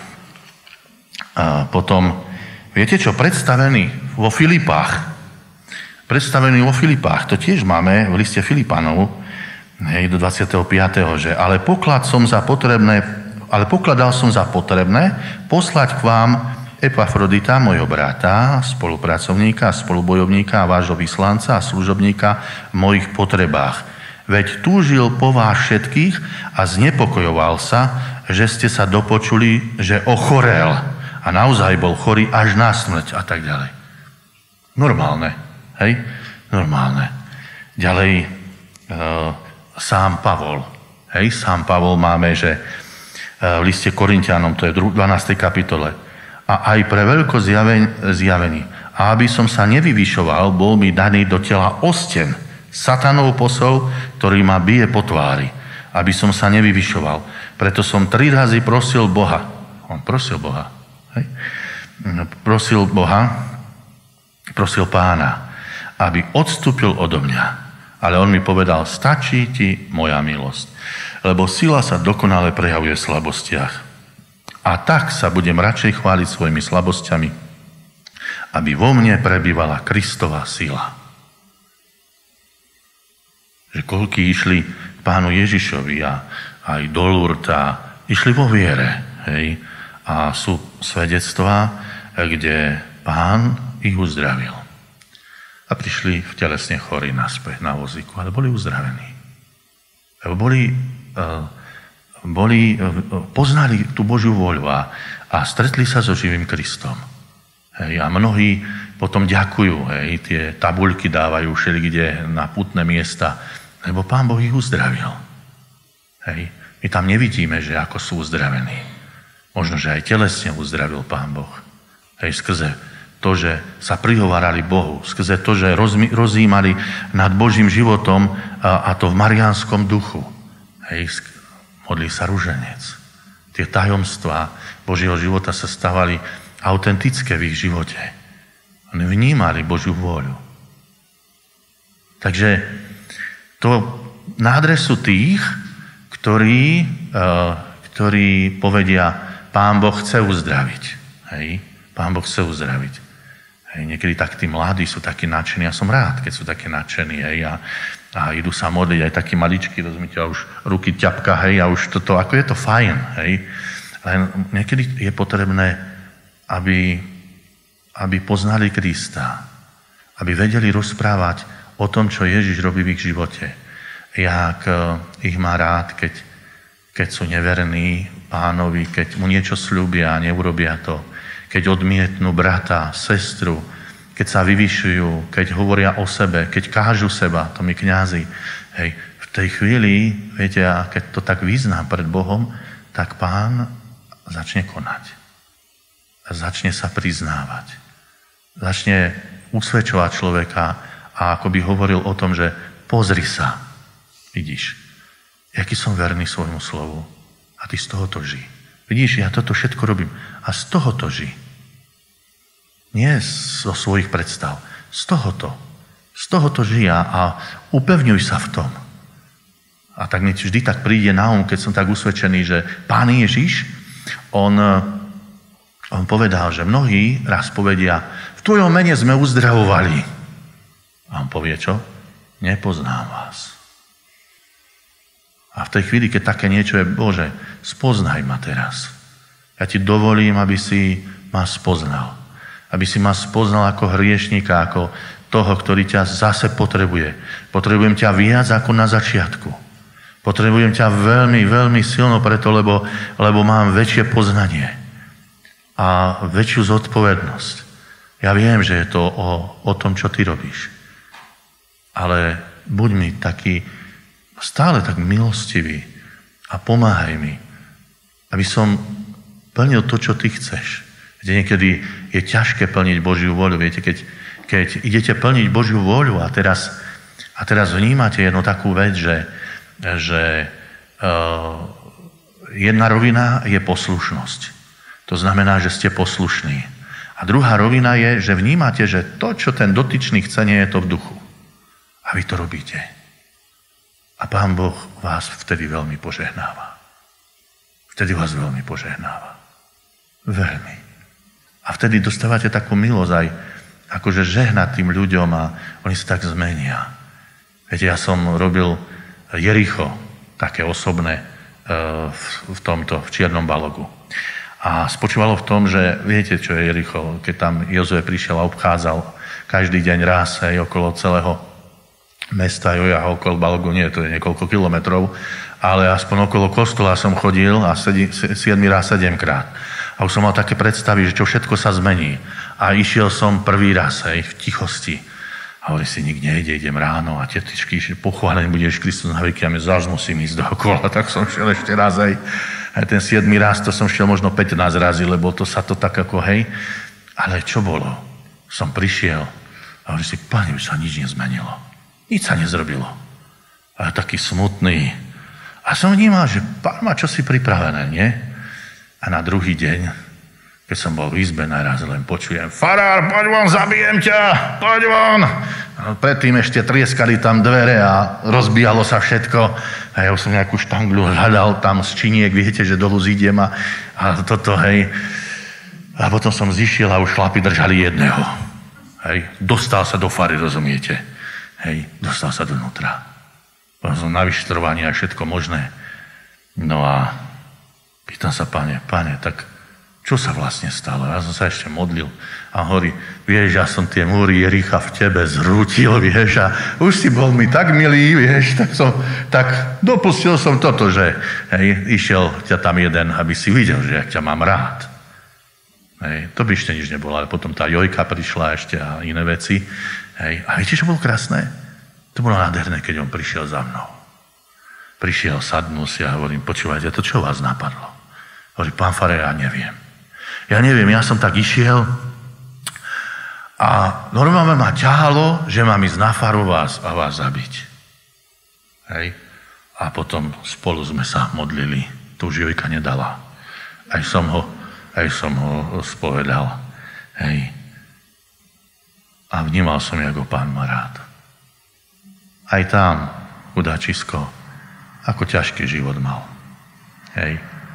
a potom, viete čo, predstavený vo Filipách, predstavený vo Filipách, to tiež máme v liste Filipanov, hej, do dvadsiateho piateho že ale poklad som za potrebné, ale pokladal som za potrebné poslať k vám Epafrodita, mojho brata, spolupracovníka, spolubojovníka a vášho vyslanca a služobníka v mojich potrebách. Veď túžil po vás všetkých a znepokojoval sa, že ste sa dopočuli, že ochorel a naozaj bol chorý až na smrť a tak ďalej. Normálne, hej? Normálne. Ďalej, e, sám Pavol. Hej, sám Pavol máme, že e, v liste Korintianom, to je v dvanástej kapitole, a aj pre veľko zjavený. A aby som sa nevyvyšoval, bol mi daný do tela osten, satanov posol, ktorý ma bije po tvári. Aby som sa nevyvyšoval. Preto som tri razy prosil Boha. On prosil Boha. Hej? Prosil Boha, prosil Pána, aby odstúpil odo mňa. Ale on mi povedal, stačí ti moja milosť. Lebo sila sa dokonale prejavuje v slabostiach. A tak sa budem radšej chváliť svojimi slabosťami, aby vo mne prebývala Kristova sila. Že koľkí išli k Pánu Ježišovi a aj do Lurta, išli vo viere, hej, a sú svedectvá, kde Pán ich uzdravil. A prišli v telesne chorí naspäť na vozíku, ale boli uzdravení. Boli... Uh, boli, poznali tú Božiu voľu a, a stretli sa so živým Kristom. Hej, a mnohí potom ďakujú, hej, tie tabuľky dávajú všelikde na putné miesta, lebo Pán Boh ich uzdravil. Hej. My tam nevidíme, že ako sú uzdravení. Možno, že aj telesne uzdravil Pán Boh. Hej, skrze to, že sa prihovárali Bohu, skrze to, že rozjímali nad Božím životom a, a to v mariánskom duchu. Hej, modlí sa ruženec. Tie tajomstvá Božieho života sa stávali autentické v ich živote. Oni vnímali Božiu vôľu. Takže to na adresu tých, ktorí, ktorí povedia, Pán Boh chce uzdraviť. Hej? Pán Boh chce uzdraviť. Hej? Niekedy tak tí mladí sú takí nadšení. Ja som rád, keď sú takí nadšení. Hej? A, a idú sa modliť, aj takí maličky, rozumiete, a už ruky ťapka, hej, a už toto, ako je to fajn, hej. Len niekedy je potrebné, aby, aby poznali Krista, aby vedeli rozprávať o tom, čo Ježiš robí v ich živote. Jak ich má rád, keď, keď sú neverní Pánovi, keď mu niečo sľúbia a neurobia to, keď odmietnú brata, sestru, keď sa vyvyšujú, keď hovoria o sebe, keď kážu seba, to my kňazi. Hej, v tej chvíli, viete, a keď to tak vyznám pred Bohom, tak Pán začne konať. A začne sa priznávať. Začne usvedčovať človeka a ako by hovoril o tom, že pozri sa, vidíš, aký som verný svojmu slovu a ty z tohoto ži. Vidíš, ja toto všetko robím a z tohoto ži. Nie zo svojich predstav. Z tohoto. Z tohoto žija a upevňuj sa v tom. A tak mi vždy tak príde na um, keď som tak usvedčený, že Pán Ježiš, on, on povedal, že mnohí raz povedia, v tvojom mene sme uzdravovali. A on povie čo? Nepoznám vás. A v tej chvíli, keď také niečo je, Bože, spoznaj ma teraz. Ja ti dovolím, aby si ma spoznal. Aby si ma spoznal ako hriešnika, ako toho, ktorý ťa zase potrebuje. Potrebujem ťa viac ako na začiatku. Potrebujem ťa veľmi, veľmi silno preto, lebo, lebo mám väčšie poznanie a väčšiu zodpovednosť. Ja viem, že je to o, o tom, čo ty robíš. Ale buď mi taký, stále tak milostivý a pomáhaj mi, aby som plnil to, čo ty chceš. Viete, niekedy je ťažké plniť Božiu vôľu. Viete, keď, keď idete plniť Božiu vôľu a teraz, a teraz vnímate jednu takú vec, že, že uh, jedna rovina je poslušnosť. To znamená, že ste poslušní. A druhá rovina je, že vnímate, že to, čo ten dotyčný chce, nie je to v duchu. A vy to robíte. A Pán Boh vás vtedy veľmi požehnáva. Vtedy vás veľmi požehnáva. Veľmi. A vtedy dostávate takú milosť aj akože žehnať tým ľuďom a oni sa tak zmenia. Viete, ja som robil Jericho, také osobné v tomto, v Čiernom Balogu. A spočívalo v tom, že viete, čo je Jericho, keď tam Jozue prišiel a obchádzal každý deň raz aj okolo celého mesta Joja, okolo Balogu, nie, to je niekoľko kilometrov, ale aspoň okolo kostola som chodil a siedmi raz sedemkrát. A už som mal také predstavy, že čo všetko sa zmení. A išiel som prvý raz, hej, v tichosti. A hovorí si, nik nejde, idem ráno a tetičky, pochválený budeš Kristus na veky a my zás musím ísť dookola. Tak som šiel ešte raz, hej. A ten siedmy raz, to som šiel možno pätnásť razy, lebo to sa to tak ako, hej. Ale čo bolo? Som prišiel a hovorí si, Pane, už sa nič nezmenilo. Nič sa nezrobilo. A taký smutný. A som vnímal, že Pán má čosi pripravené, nie? A na druhý deň, keď som bol v izbe, naraz len počujem, farár, poď von, zabijem ťa, poď von. A predtým ešte trieskali tam dvere a rozbíjalo sa všetko. A ja som nejakú štanglu hľadal tam z činiek, viete, že dolu zídem a, a toto, hej. A potom som zišiel a už chlapi držali jedného. Hej. Dostal sa do fary, rozumiete? Hej, dostal sa dovnútra. Potom som na vyšetrovanie a všetko možné. No a pýtam sa, Pane, Pane, tak čo sa vlastne stalo? Ja som sa ešte modlil a hovorí, vieš, ja som tie múry Jericha v tebe zrútil, vieš, a už si bol mi tak milý, vieš, tak som, tak dopustil som toto, že hej, išiel ťa tam jeden, aby si videl, že ja ťa mám rád. Hej, to by ešte nič nebolo, ale potom tá Jojka prišla ešte a iné veci. Hej, a viete, čo bolo krásne? To bolo nádherné, keď on prišiel za mnou. Prišiel, sadnul si a hovorím, počúvajte, to čo vás napadlo? Hovorí, pán farár, ja neviem. Ja neviem, ja som tak išiel a normálne ma ťahalo, že mám ísť na faru vás a vás zabiť. Hej. A potom spolu sme sa modlili. To už Jojka nedala. Aj som ho, aj som ho spovedal. Hej. A vnímal som, ako pán má rád. Aj tam, chudáčisko, ako ťažký život mal. Hej.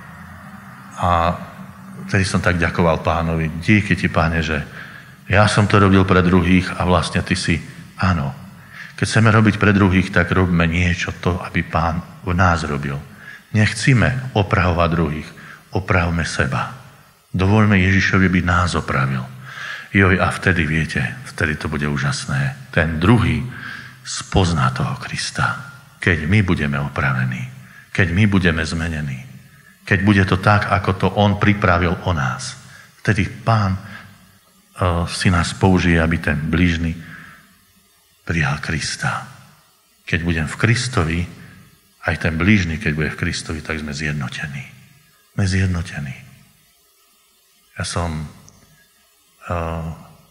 A vtedy som tak ďakoval pánovi. Díky ti, páne, že ja som to robil pre druhých a vlastne ty si, áno. Keď chceme robiť pre druhých, tak robíme niečo to, aby pán v nás robil. Nechcíme opravovať druhých, opravme seba. Dovoľme Ježišovi, by nás opravil. Joj, a vtedy, viete, vtedy to bude úžasné. Ten druhý spozná toho Krista. Keď my budeme opravení, keď my budeme zmenení, keď bude to tak, ako to on pripravil o nás, vtedy pán uh, si nás použije, aby ten blížny prijal Krista. Keď budem v Kristovi, aj ten blížny, keď bude v Kristovi, tak sme zjednotení. Sme zjednotení. Ja som uh,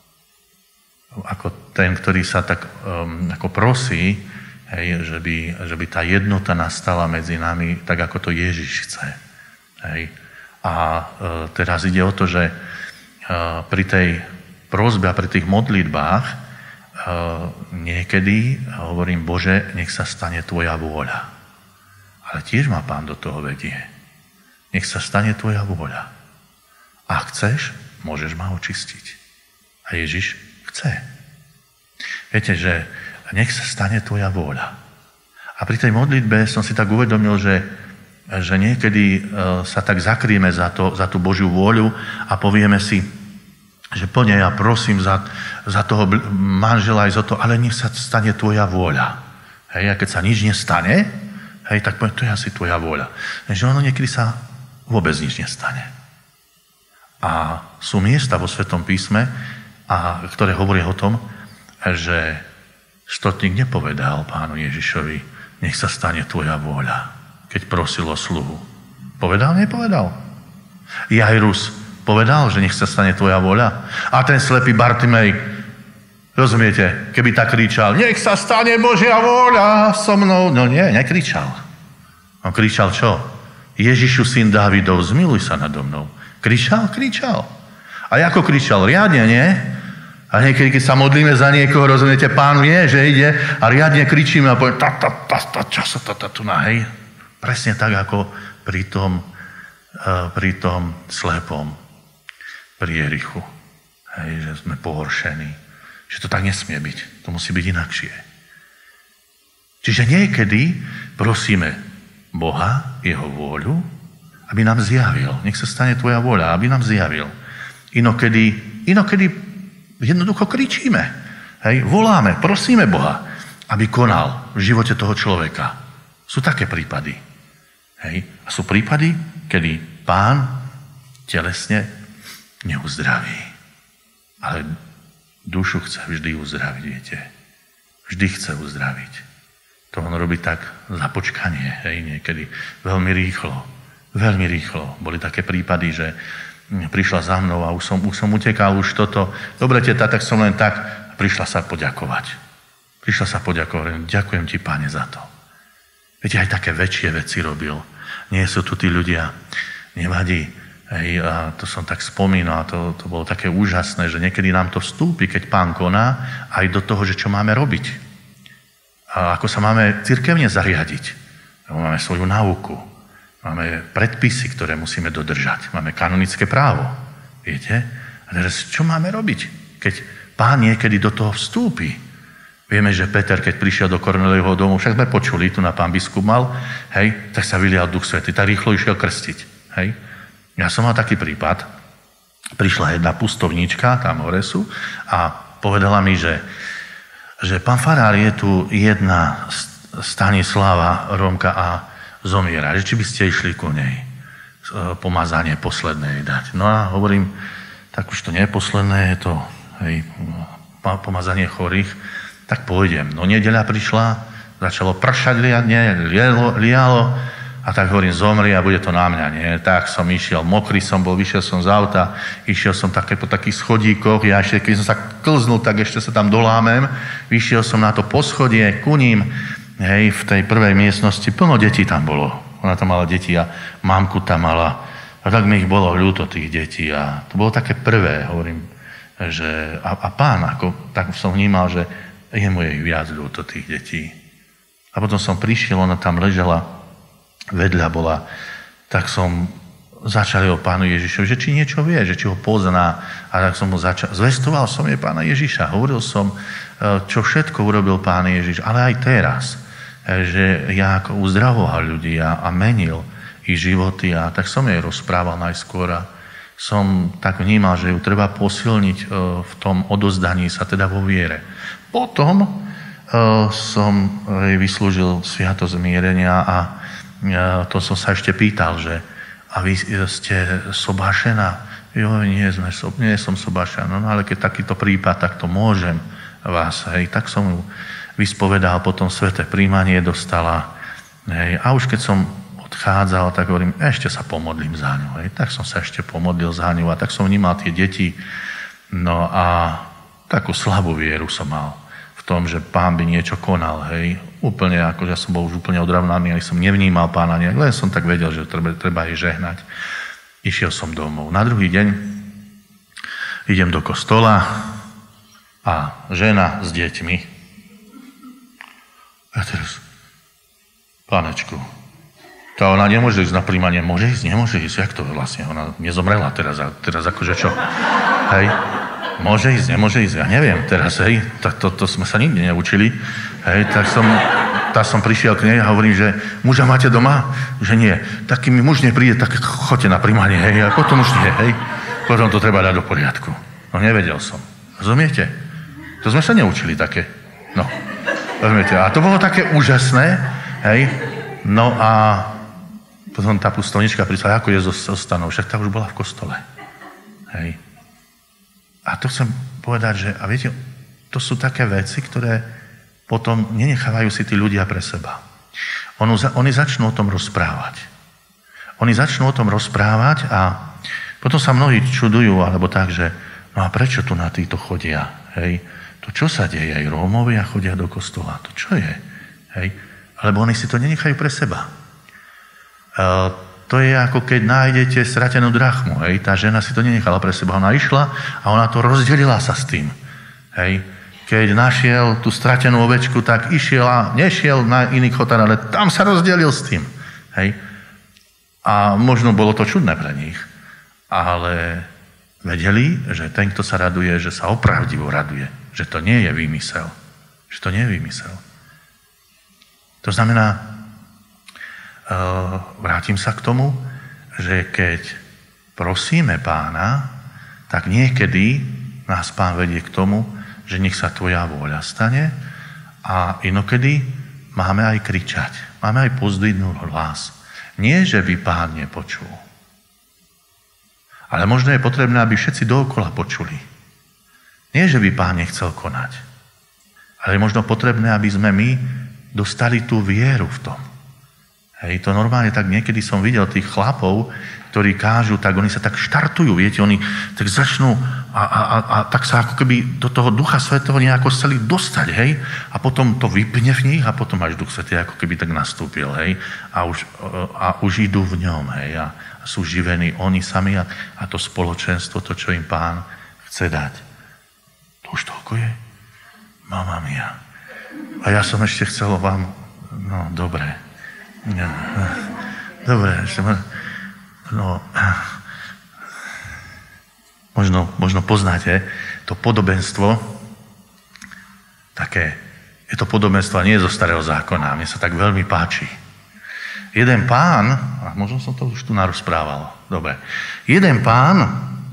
ako ten, ktorý sa tak um, ako prosí, hej, že, by, že by tá jednota nastala medzi nami, tak ako to Ježiš chce. Hej. A uh, teraz ide o to, že uh, pri tej prosbe a pri tých modlitbách uh, niekedy hovorím, Bože, nech sa stane tvoja vôľa. Ale tiež ma pán do toho vedie. Nech sa stane tvoja vôľa. A chceš, môžeš ma očistiť. A Ježiš chce. Viete, že nech sa stane tvoja vôľa. A pri tej modlitbe som si tak uvedomil, že, že niekedy sa tak zakrieme za, to, za tú Božiu vôľu a povieme si, že poďme, ja prosím za, za toho manžela aj za to, ale nech sa stane tvoja vôľa. Hej, a keď sa nič nestane, hej, tak poviem, to je asi tvoja vôľa. Takže ono niekedy sa vôbec nič nestane. A sú miesta vo Svetom písme, a ktoré hovoria o tom, že stotník nepovedal pánu Ježišovi, nech sa stane tvoja vôľa, keď prosil o sluhu. Povedal, nepovedal? Jairus povedal, že nech sa stane tvoja vôľa? A ten slepý Bartimej, rozumiete, keby tak kričal, nech sa stane Božia vôľa so mnou. No nie, nekričal. On kričal čo? Ježišu, syn Dávidov, zmiluj sa nado mnou. Kričal? Kričal. A ako kričal? Riadne, nie? A niekedy, keď sa modlíme za niekoho, rozumiete, pán vie, že ide a riadne kričíme a povie, ta, ta, ta, ta, čo sa to, ta, tu na, hej? Presne tak, ako pri tom, uh, pri tom slepom, pri Jerichu. Hej, že sme pohoršení. Že to tak nesmie byť. To musí byť inakšie. Čiže niekedy prosíme Boha, jeho vôľu, aby nám zjavil. Nech sa stane tvoja vôľa, aby nám zjavil. Inokedy, inokedy jednoducho kričíme. Hej, voláme, prosíme Boha, aby konal v živote toho človeka. Sú také prípady. Hej, a sú prípady, kedy pán telesne neuzdraví. Ale dušu chce vždy uzdraviť, viete. Vždy chce uzdraviť. To on robí tak za počkanie, hej, niekedy. Veľmi rýchlo. Veľmi rýchlo. Boli také prípady, že prišla za mnou a už som, už som utekal, už toto. Dobre, teta, tak som len tak. Prišla sa poďakovať. Prišla sa poďakovať. Ďakujem ti, páne, za to. Viete, aj také väčšie veci robil. Nie sú tu tí ľudia. Nevadí. Hej, a to som tak spomínal. To, to bolo také úžasné, že niekedy nám to vstúpi, keď pán koná, aj do toho, že čo máme robiť. A ako sa máme cirkevne zariadiť. Máme svoju náuku. Máme predpisy, ktoré musíme dodržať. Máme kanonické právo. Viete? A teraz, čo máme robiť? Keď pán niekedy do toho vstúpi. Vieme, že Peter, keď prišiel do Kornéliovho domu, však sme počuli, tu na pán biskup mal, hej, tak sa vylial Duch Svätý, tak rýchlo išiel krstiť. Hej? Ja som mal taký prípad. Prišla jedna pustovníčka, tam hore sú, a povedala mi, že, že pán farár, je tu jedna Stanislava, Rómka, a zomiera, že či by ste išli ku nej pomazanie posledné dať. No a hovorím, tak už to nie je posledné, je to hej, pomazanie chorých, tak pôjdem. No nedeľa prišla, začalo pršať riadne, lialo, lialo a tak hovorím, zomri a bude to na mňa, nie? Tak som išiel, mokrý som bol, vyšiel som z auta, išiel som také po takých schodíkoch, ja ešte, keď som sa klznul, tak ešte sa tam dolámem, vyšiel som na to poschodie, ku ním, hej, v tej prvej miestnosti, plno detí tam bolo. Ona tam mala deti a mamku tam mala. A tak mi ich bolo ľúto, tých detí. A to bolo také prvé, hovorím, že a, a pán, ako, tak som vnímal, že jemu je viac ľúto tých detí. A potom som prišiel, ona tam ležela, vedľa bola, tak som začal o pánu Ježišovi, že či niečo vie, že či ho pozná. A tak som mu začal, zvestoval som jej pána Ježiša, hovoril som, čo všetko urobil pán Ježiš, ale aj teraz, že ja ako uzdravoval ľudí a, a menil ich životy a tak som jej rozprával najskôr a som tak vnímal, že ju treba posilniť v tom odozdaní sa, teda vo viere. Potom som jej vyslúžil sviatosť zmierenia a to som sa ešte pýtal, že a vy ste sobášená? Jo, nie, sme, nie som sobášená, no ale keď takýto prípad, tak to môžem vás, hej, tak som ju vyspovedal, potom sväté príjmanie dostala, hej, a už keď som odchádzal, tak hovorím, ešte sa pomodlím za ňu, hej, tak som sa ešte pomodlil za ňu a tak som vnímal tie deti, no a takú slabú vieru som mal v tom, že pán by niečo konal, hej, úplne, ako ja som bol už úplne odravnaný, ale som nevnímal pána nejak, len som tak vedel, že treba, treba jej žehnať. Išiel som domov. Na druhý deň idem do kostola a žena s deťmi. A teraz, pánečku, tá ona nemôže ísť na príjmanie, môže ísť, nemôže ísť, jak to vlastne, ona nezomrela teraz, a teraz akože čo, hej, môže ísť, nemôže ísť, ja neviem, teraz, hej, tak to, to sme sa nikdy neučili, hej, tak som, tak som prišiel k nej a hovorím, že muža máte doma? Že nie. Tak kým mi muž nepríde, tak choďte na príjmanie, hej, a potom už nie, hej, potom to treba dať do poriadku. No nevedel som, rozumiete? To sme sa neučili také, no, rozumiete, a to bolo také úžasné, hej, no a potom tá pustovnička prišla, ako je zostanú, však tá už bola v kostole, hej. A to chcem povedať, že, a viete, to sú také veci, ktoré potom nenechávajú si tí ľudia pre seba. Oni, oni začnú o tom rozprávať. Oni začnú o tom rozprávať a potom sa mnohí čudujú, alebo tak, že no a prečo tu na týto chodia? Hej? To čo sa deje? Aj Rómovia chodia do kostola. To čo je? Hej? Alebo oni si to nenechajú pre seba. Uh, To je ako keď nájdete stratenú drachmu. Hej? Tá žena si to nenechala pre seba. Ona išla a ona to rozdelila sa s tým. Hej? Keď našiel tú stratenú ovečku, tak išiel a nešiel na iný chotár, ale tam sa rozdelil s tým. Hej? A možno bolo to čudné pre nich. Ale vedeli, že ten, kto sa raduje, že sa opravdivo raduje. Že to nie je výmysel. Že to nie je výmysel. To znamená, Uh, vrátim sa k tomu, že keď prosíme pána, tak niekedy nás pán vedie k tomu, že nech sa tvoja vôľa stane a inokedy máme aj kričať. Máme aj pozdvihnúť hlas. Nie, že by pán nepočul. Ale možno je potrebné, aby všetci dookola počuli. Nie, že by pán nechcel konať. Ale je možno potrebné, aby sme my dostali tú vieru v tom. Hej, to normálne tak niekedy som videl tých chlapov, ktorí kážu, tak oni sa tak štartujú, viete, oni tak začnú a, a, a, a tak sa ako keby do toho Ducha Svätého nejako chceli dostať, hej, a potom to vypne v nich a potom až Duch Svätý ako keby tak nastúpil, hej, a už, a už idú v ňom, hej, a sú živení oni sami a, a to spoločenstvo, to, čo im pán chce dať. To už toľko je? Mamma mia. A ja som ešte chcel vám, no, dobre, no, dobre, ešte ma, no, možno, možno poznáte to podobenstvo, také, je to podobenstvo nie zo Starého zákona, mne sa tak veľmi páči. Jeden pán, a možno som to už tu narozprával, dobre, jeden pán uh,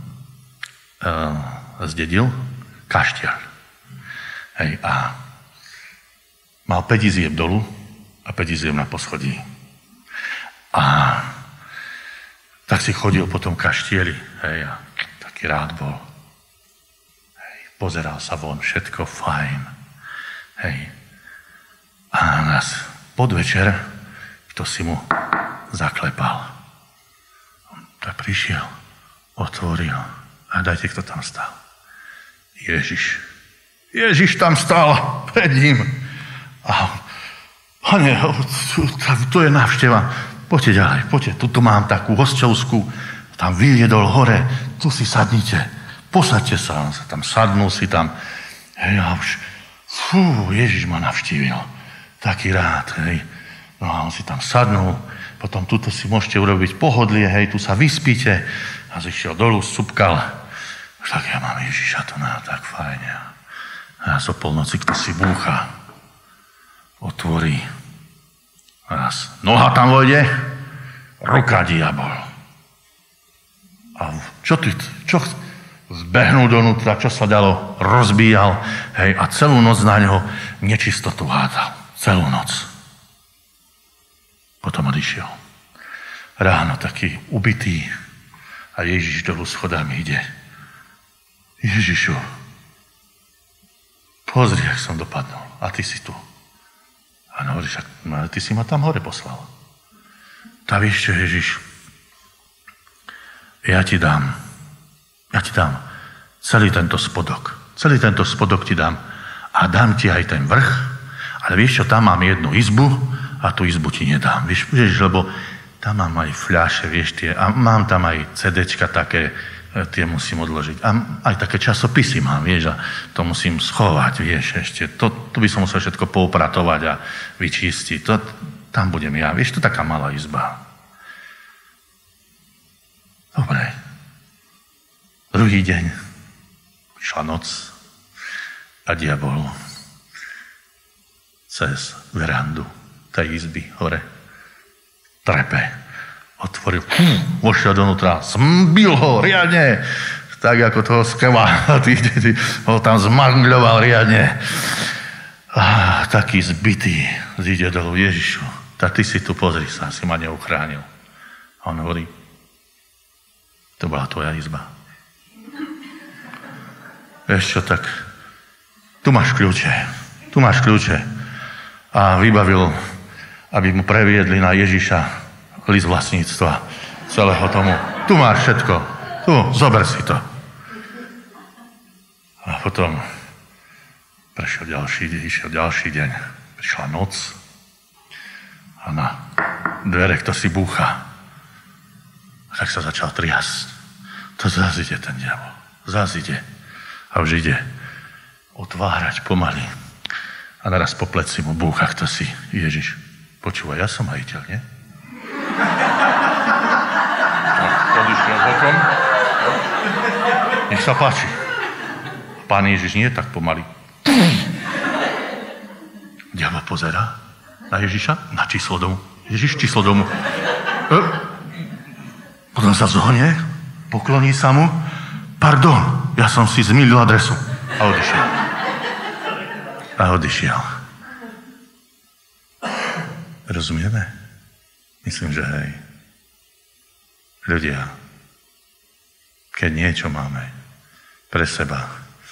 zdedil kaštiaľ. Hej, a mal päť izieb dolu a päť izieb na poschodí. A tak si chodil po tom kaštieli, hej, a tak taký rád bol. Hej, pozeral sa von, všetko fajn. Hej. A nás podvečer, kto si mu zaklepal. On tak prišiel, otvoril a dajte, kto tam stál. Ježiš. Ježiš tam stál pred ním. A pane, to je návšteva. Poďte ďalej, poďte. Tuto mám takú hosťovskú, tam vyviedol hore, tu si sadnite. Posaďte sa, on sa tam sadnul si tam. Hej, a už, fú, Ježiš ma navštívil. Taký rád, hej. No a on si tam sadnul, potom tuto si môžete urobiť pohodlie, hej, tu sa vyspíte. A zišiel dolu, supkal. Tak ja mám Ježiša, to na tak fajne. A o polnoci, kto si búcha, otvorí. Raz noha tam vojde, ruka diabol. A čo ty, čo zbehnul donútra, čo sa dalo, rozbíjal, hej, a celú noc na ňo nečistotu hádal. Celú noc. Potom odišiel. Ráno taký ubitý a Ježiš dolu schodami ide. Ježišu, pozri, jak som dopadol. A ty si tu. A no, hovoríš, no, ty si ma tam hore poslal. Tá vieš čo, Ježiš, ja ti dám, ja ti dám celý tento spodok. Celý tento spodok ti dám a dám ti aj ten vrch, ale vieš čo, tam mám jednu izbu a tú izbu ti nedám. Vieš, vieš lebo tam mám aj fľaše, vieš tie, a mám tam aj cédéčka také, tie musím odložiť. A aj také časopisy mám, vieš, a to musím schovať, vieš, ešte. To, to by som musel všetko poupratovať a vyčistiť. To, tam budem ja. Vieš, to taká malá izba. Dobre. Druhý deň. Prišla noc a diabol cez verandu tej izby hore trepe. Otvoril, hm, vošiel donútra, zmbil ho riadne, tak ako toho skeva, ty, ty, ty, ho tam zmangľoval riadne. Ah, taký zbitý, zíde dolu, Ježišu, tak ty si tu pozri sa, si ma neuchránil. A on hovorí, to bola tvoja izba. Vieš čo, tak tu máš kľúče, tu máš kľúče. A vybavil, aby mu previedli na Ježiša list vlastníctva celého tomu. Tu máš všetko. Tu, zober si to. A potom prešiel ďalší, išiel ďalší deň. Prišla noc a na dvere kto si búcha. A tak sa začal triasť. To zás ide ten diabol. Zás ide. A už ide otvárať pomaly. A naraz po pleci mu búcha kto si. Ježiš, počúvaj, ja som majiteľ, nie? Odišiel bokom. Nech sa páči. Pán Ježiš nie je tak pomaly. Diabol pozerá na Ježiša, na číslo domu. Ježiš, číslo domu. E? Potom sa zohne, pokloní sa mu. Pardon, ja som si zmýlil adresu. A odišiel. A odišiel. Rozumieme? Myslím, že hej. Ľudia, keď niečo máme pre seba,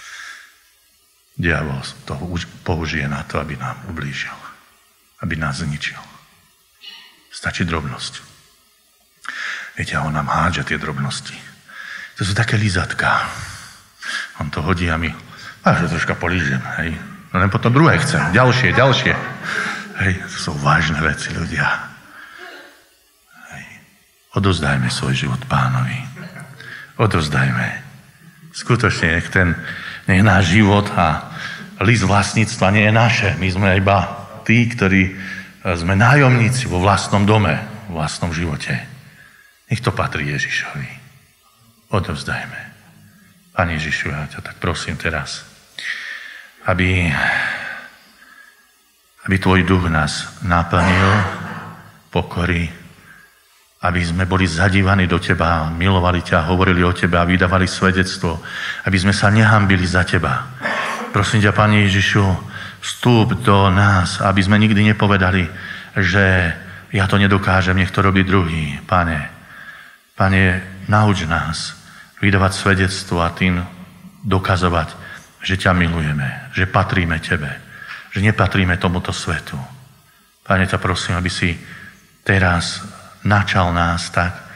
diabol to použije na to, aby nám ublížil, aby nás zničil. Stačí drobnosť. Viete, on nám hádže tie drobnosti. To sú také lízatká. On to hodí a my, až to troška polížem, hej. No len potom druhé chcem, ďalšie, ďalšie. Hej, to sú vážne veci, ľudia. Hej. Odozdajme svoj život Pánovi. Odozdajme. Skutočne, nech ten, nech náš život a list vlastníctva nie je naše. My sme iba tí, ktorí sme nájomníci vo vlastnom dome, vo vlastnom živote. Nech to patrí Ježišovi. Odovzdajme. Pane Ježišu, ja ťa tak prosím teraz, aby, aby tvoj duch nás naplnil pokory, aby sme boli zadívaní do teba, milovali ťa, hovorili o tebe a vydávali svedectvo, aby sme sa nehambili za teba. Prosím ťa, Pane Ježišu, vstúp do nás, aby sme nikdy nepovedali, že ja to nedokážem, nech to robí druhý. Pane, Pane, nauč nás vydávať svedectvo a tým dokazovať, že ťa milujeme, že patríme Tebe, že nepatríme tomuto svetu. Pane, ťa prosím, aby si teraz načal nás tak,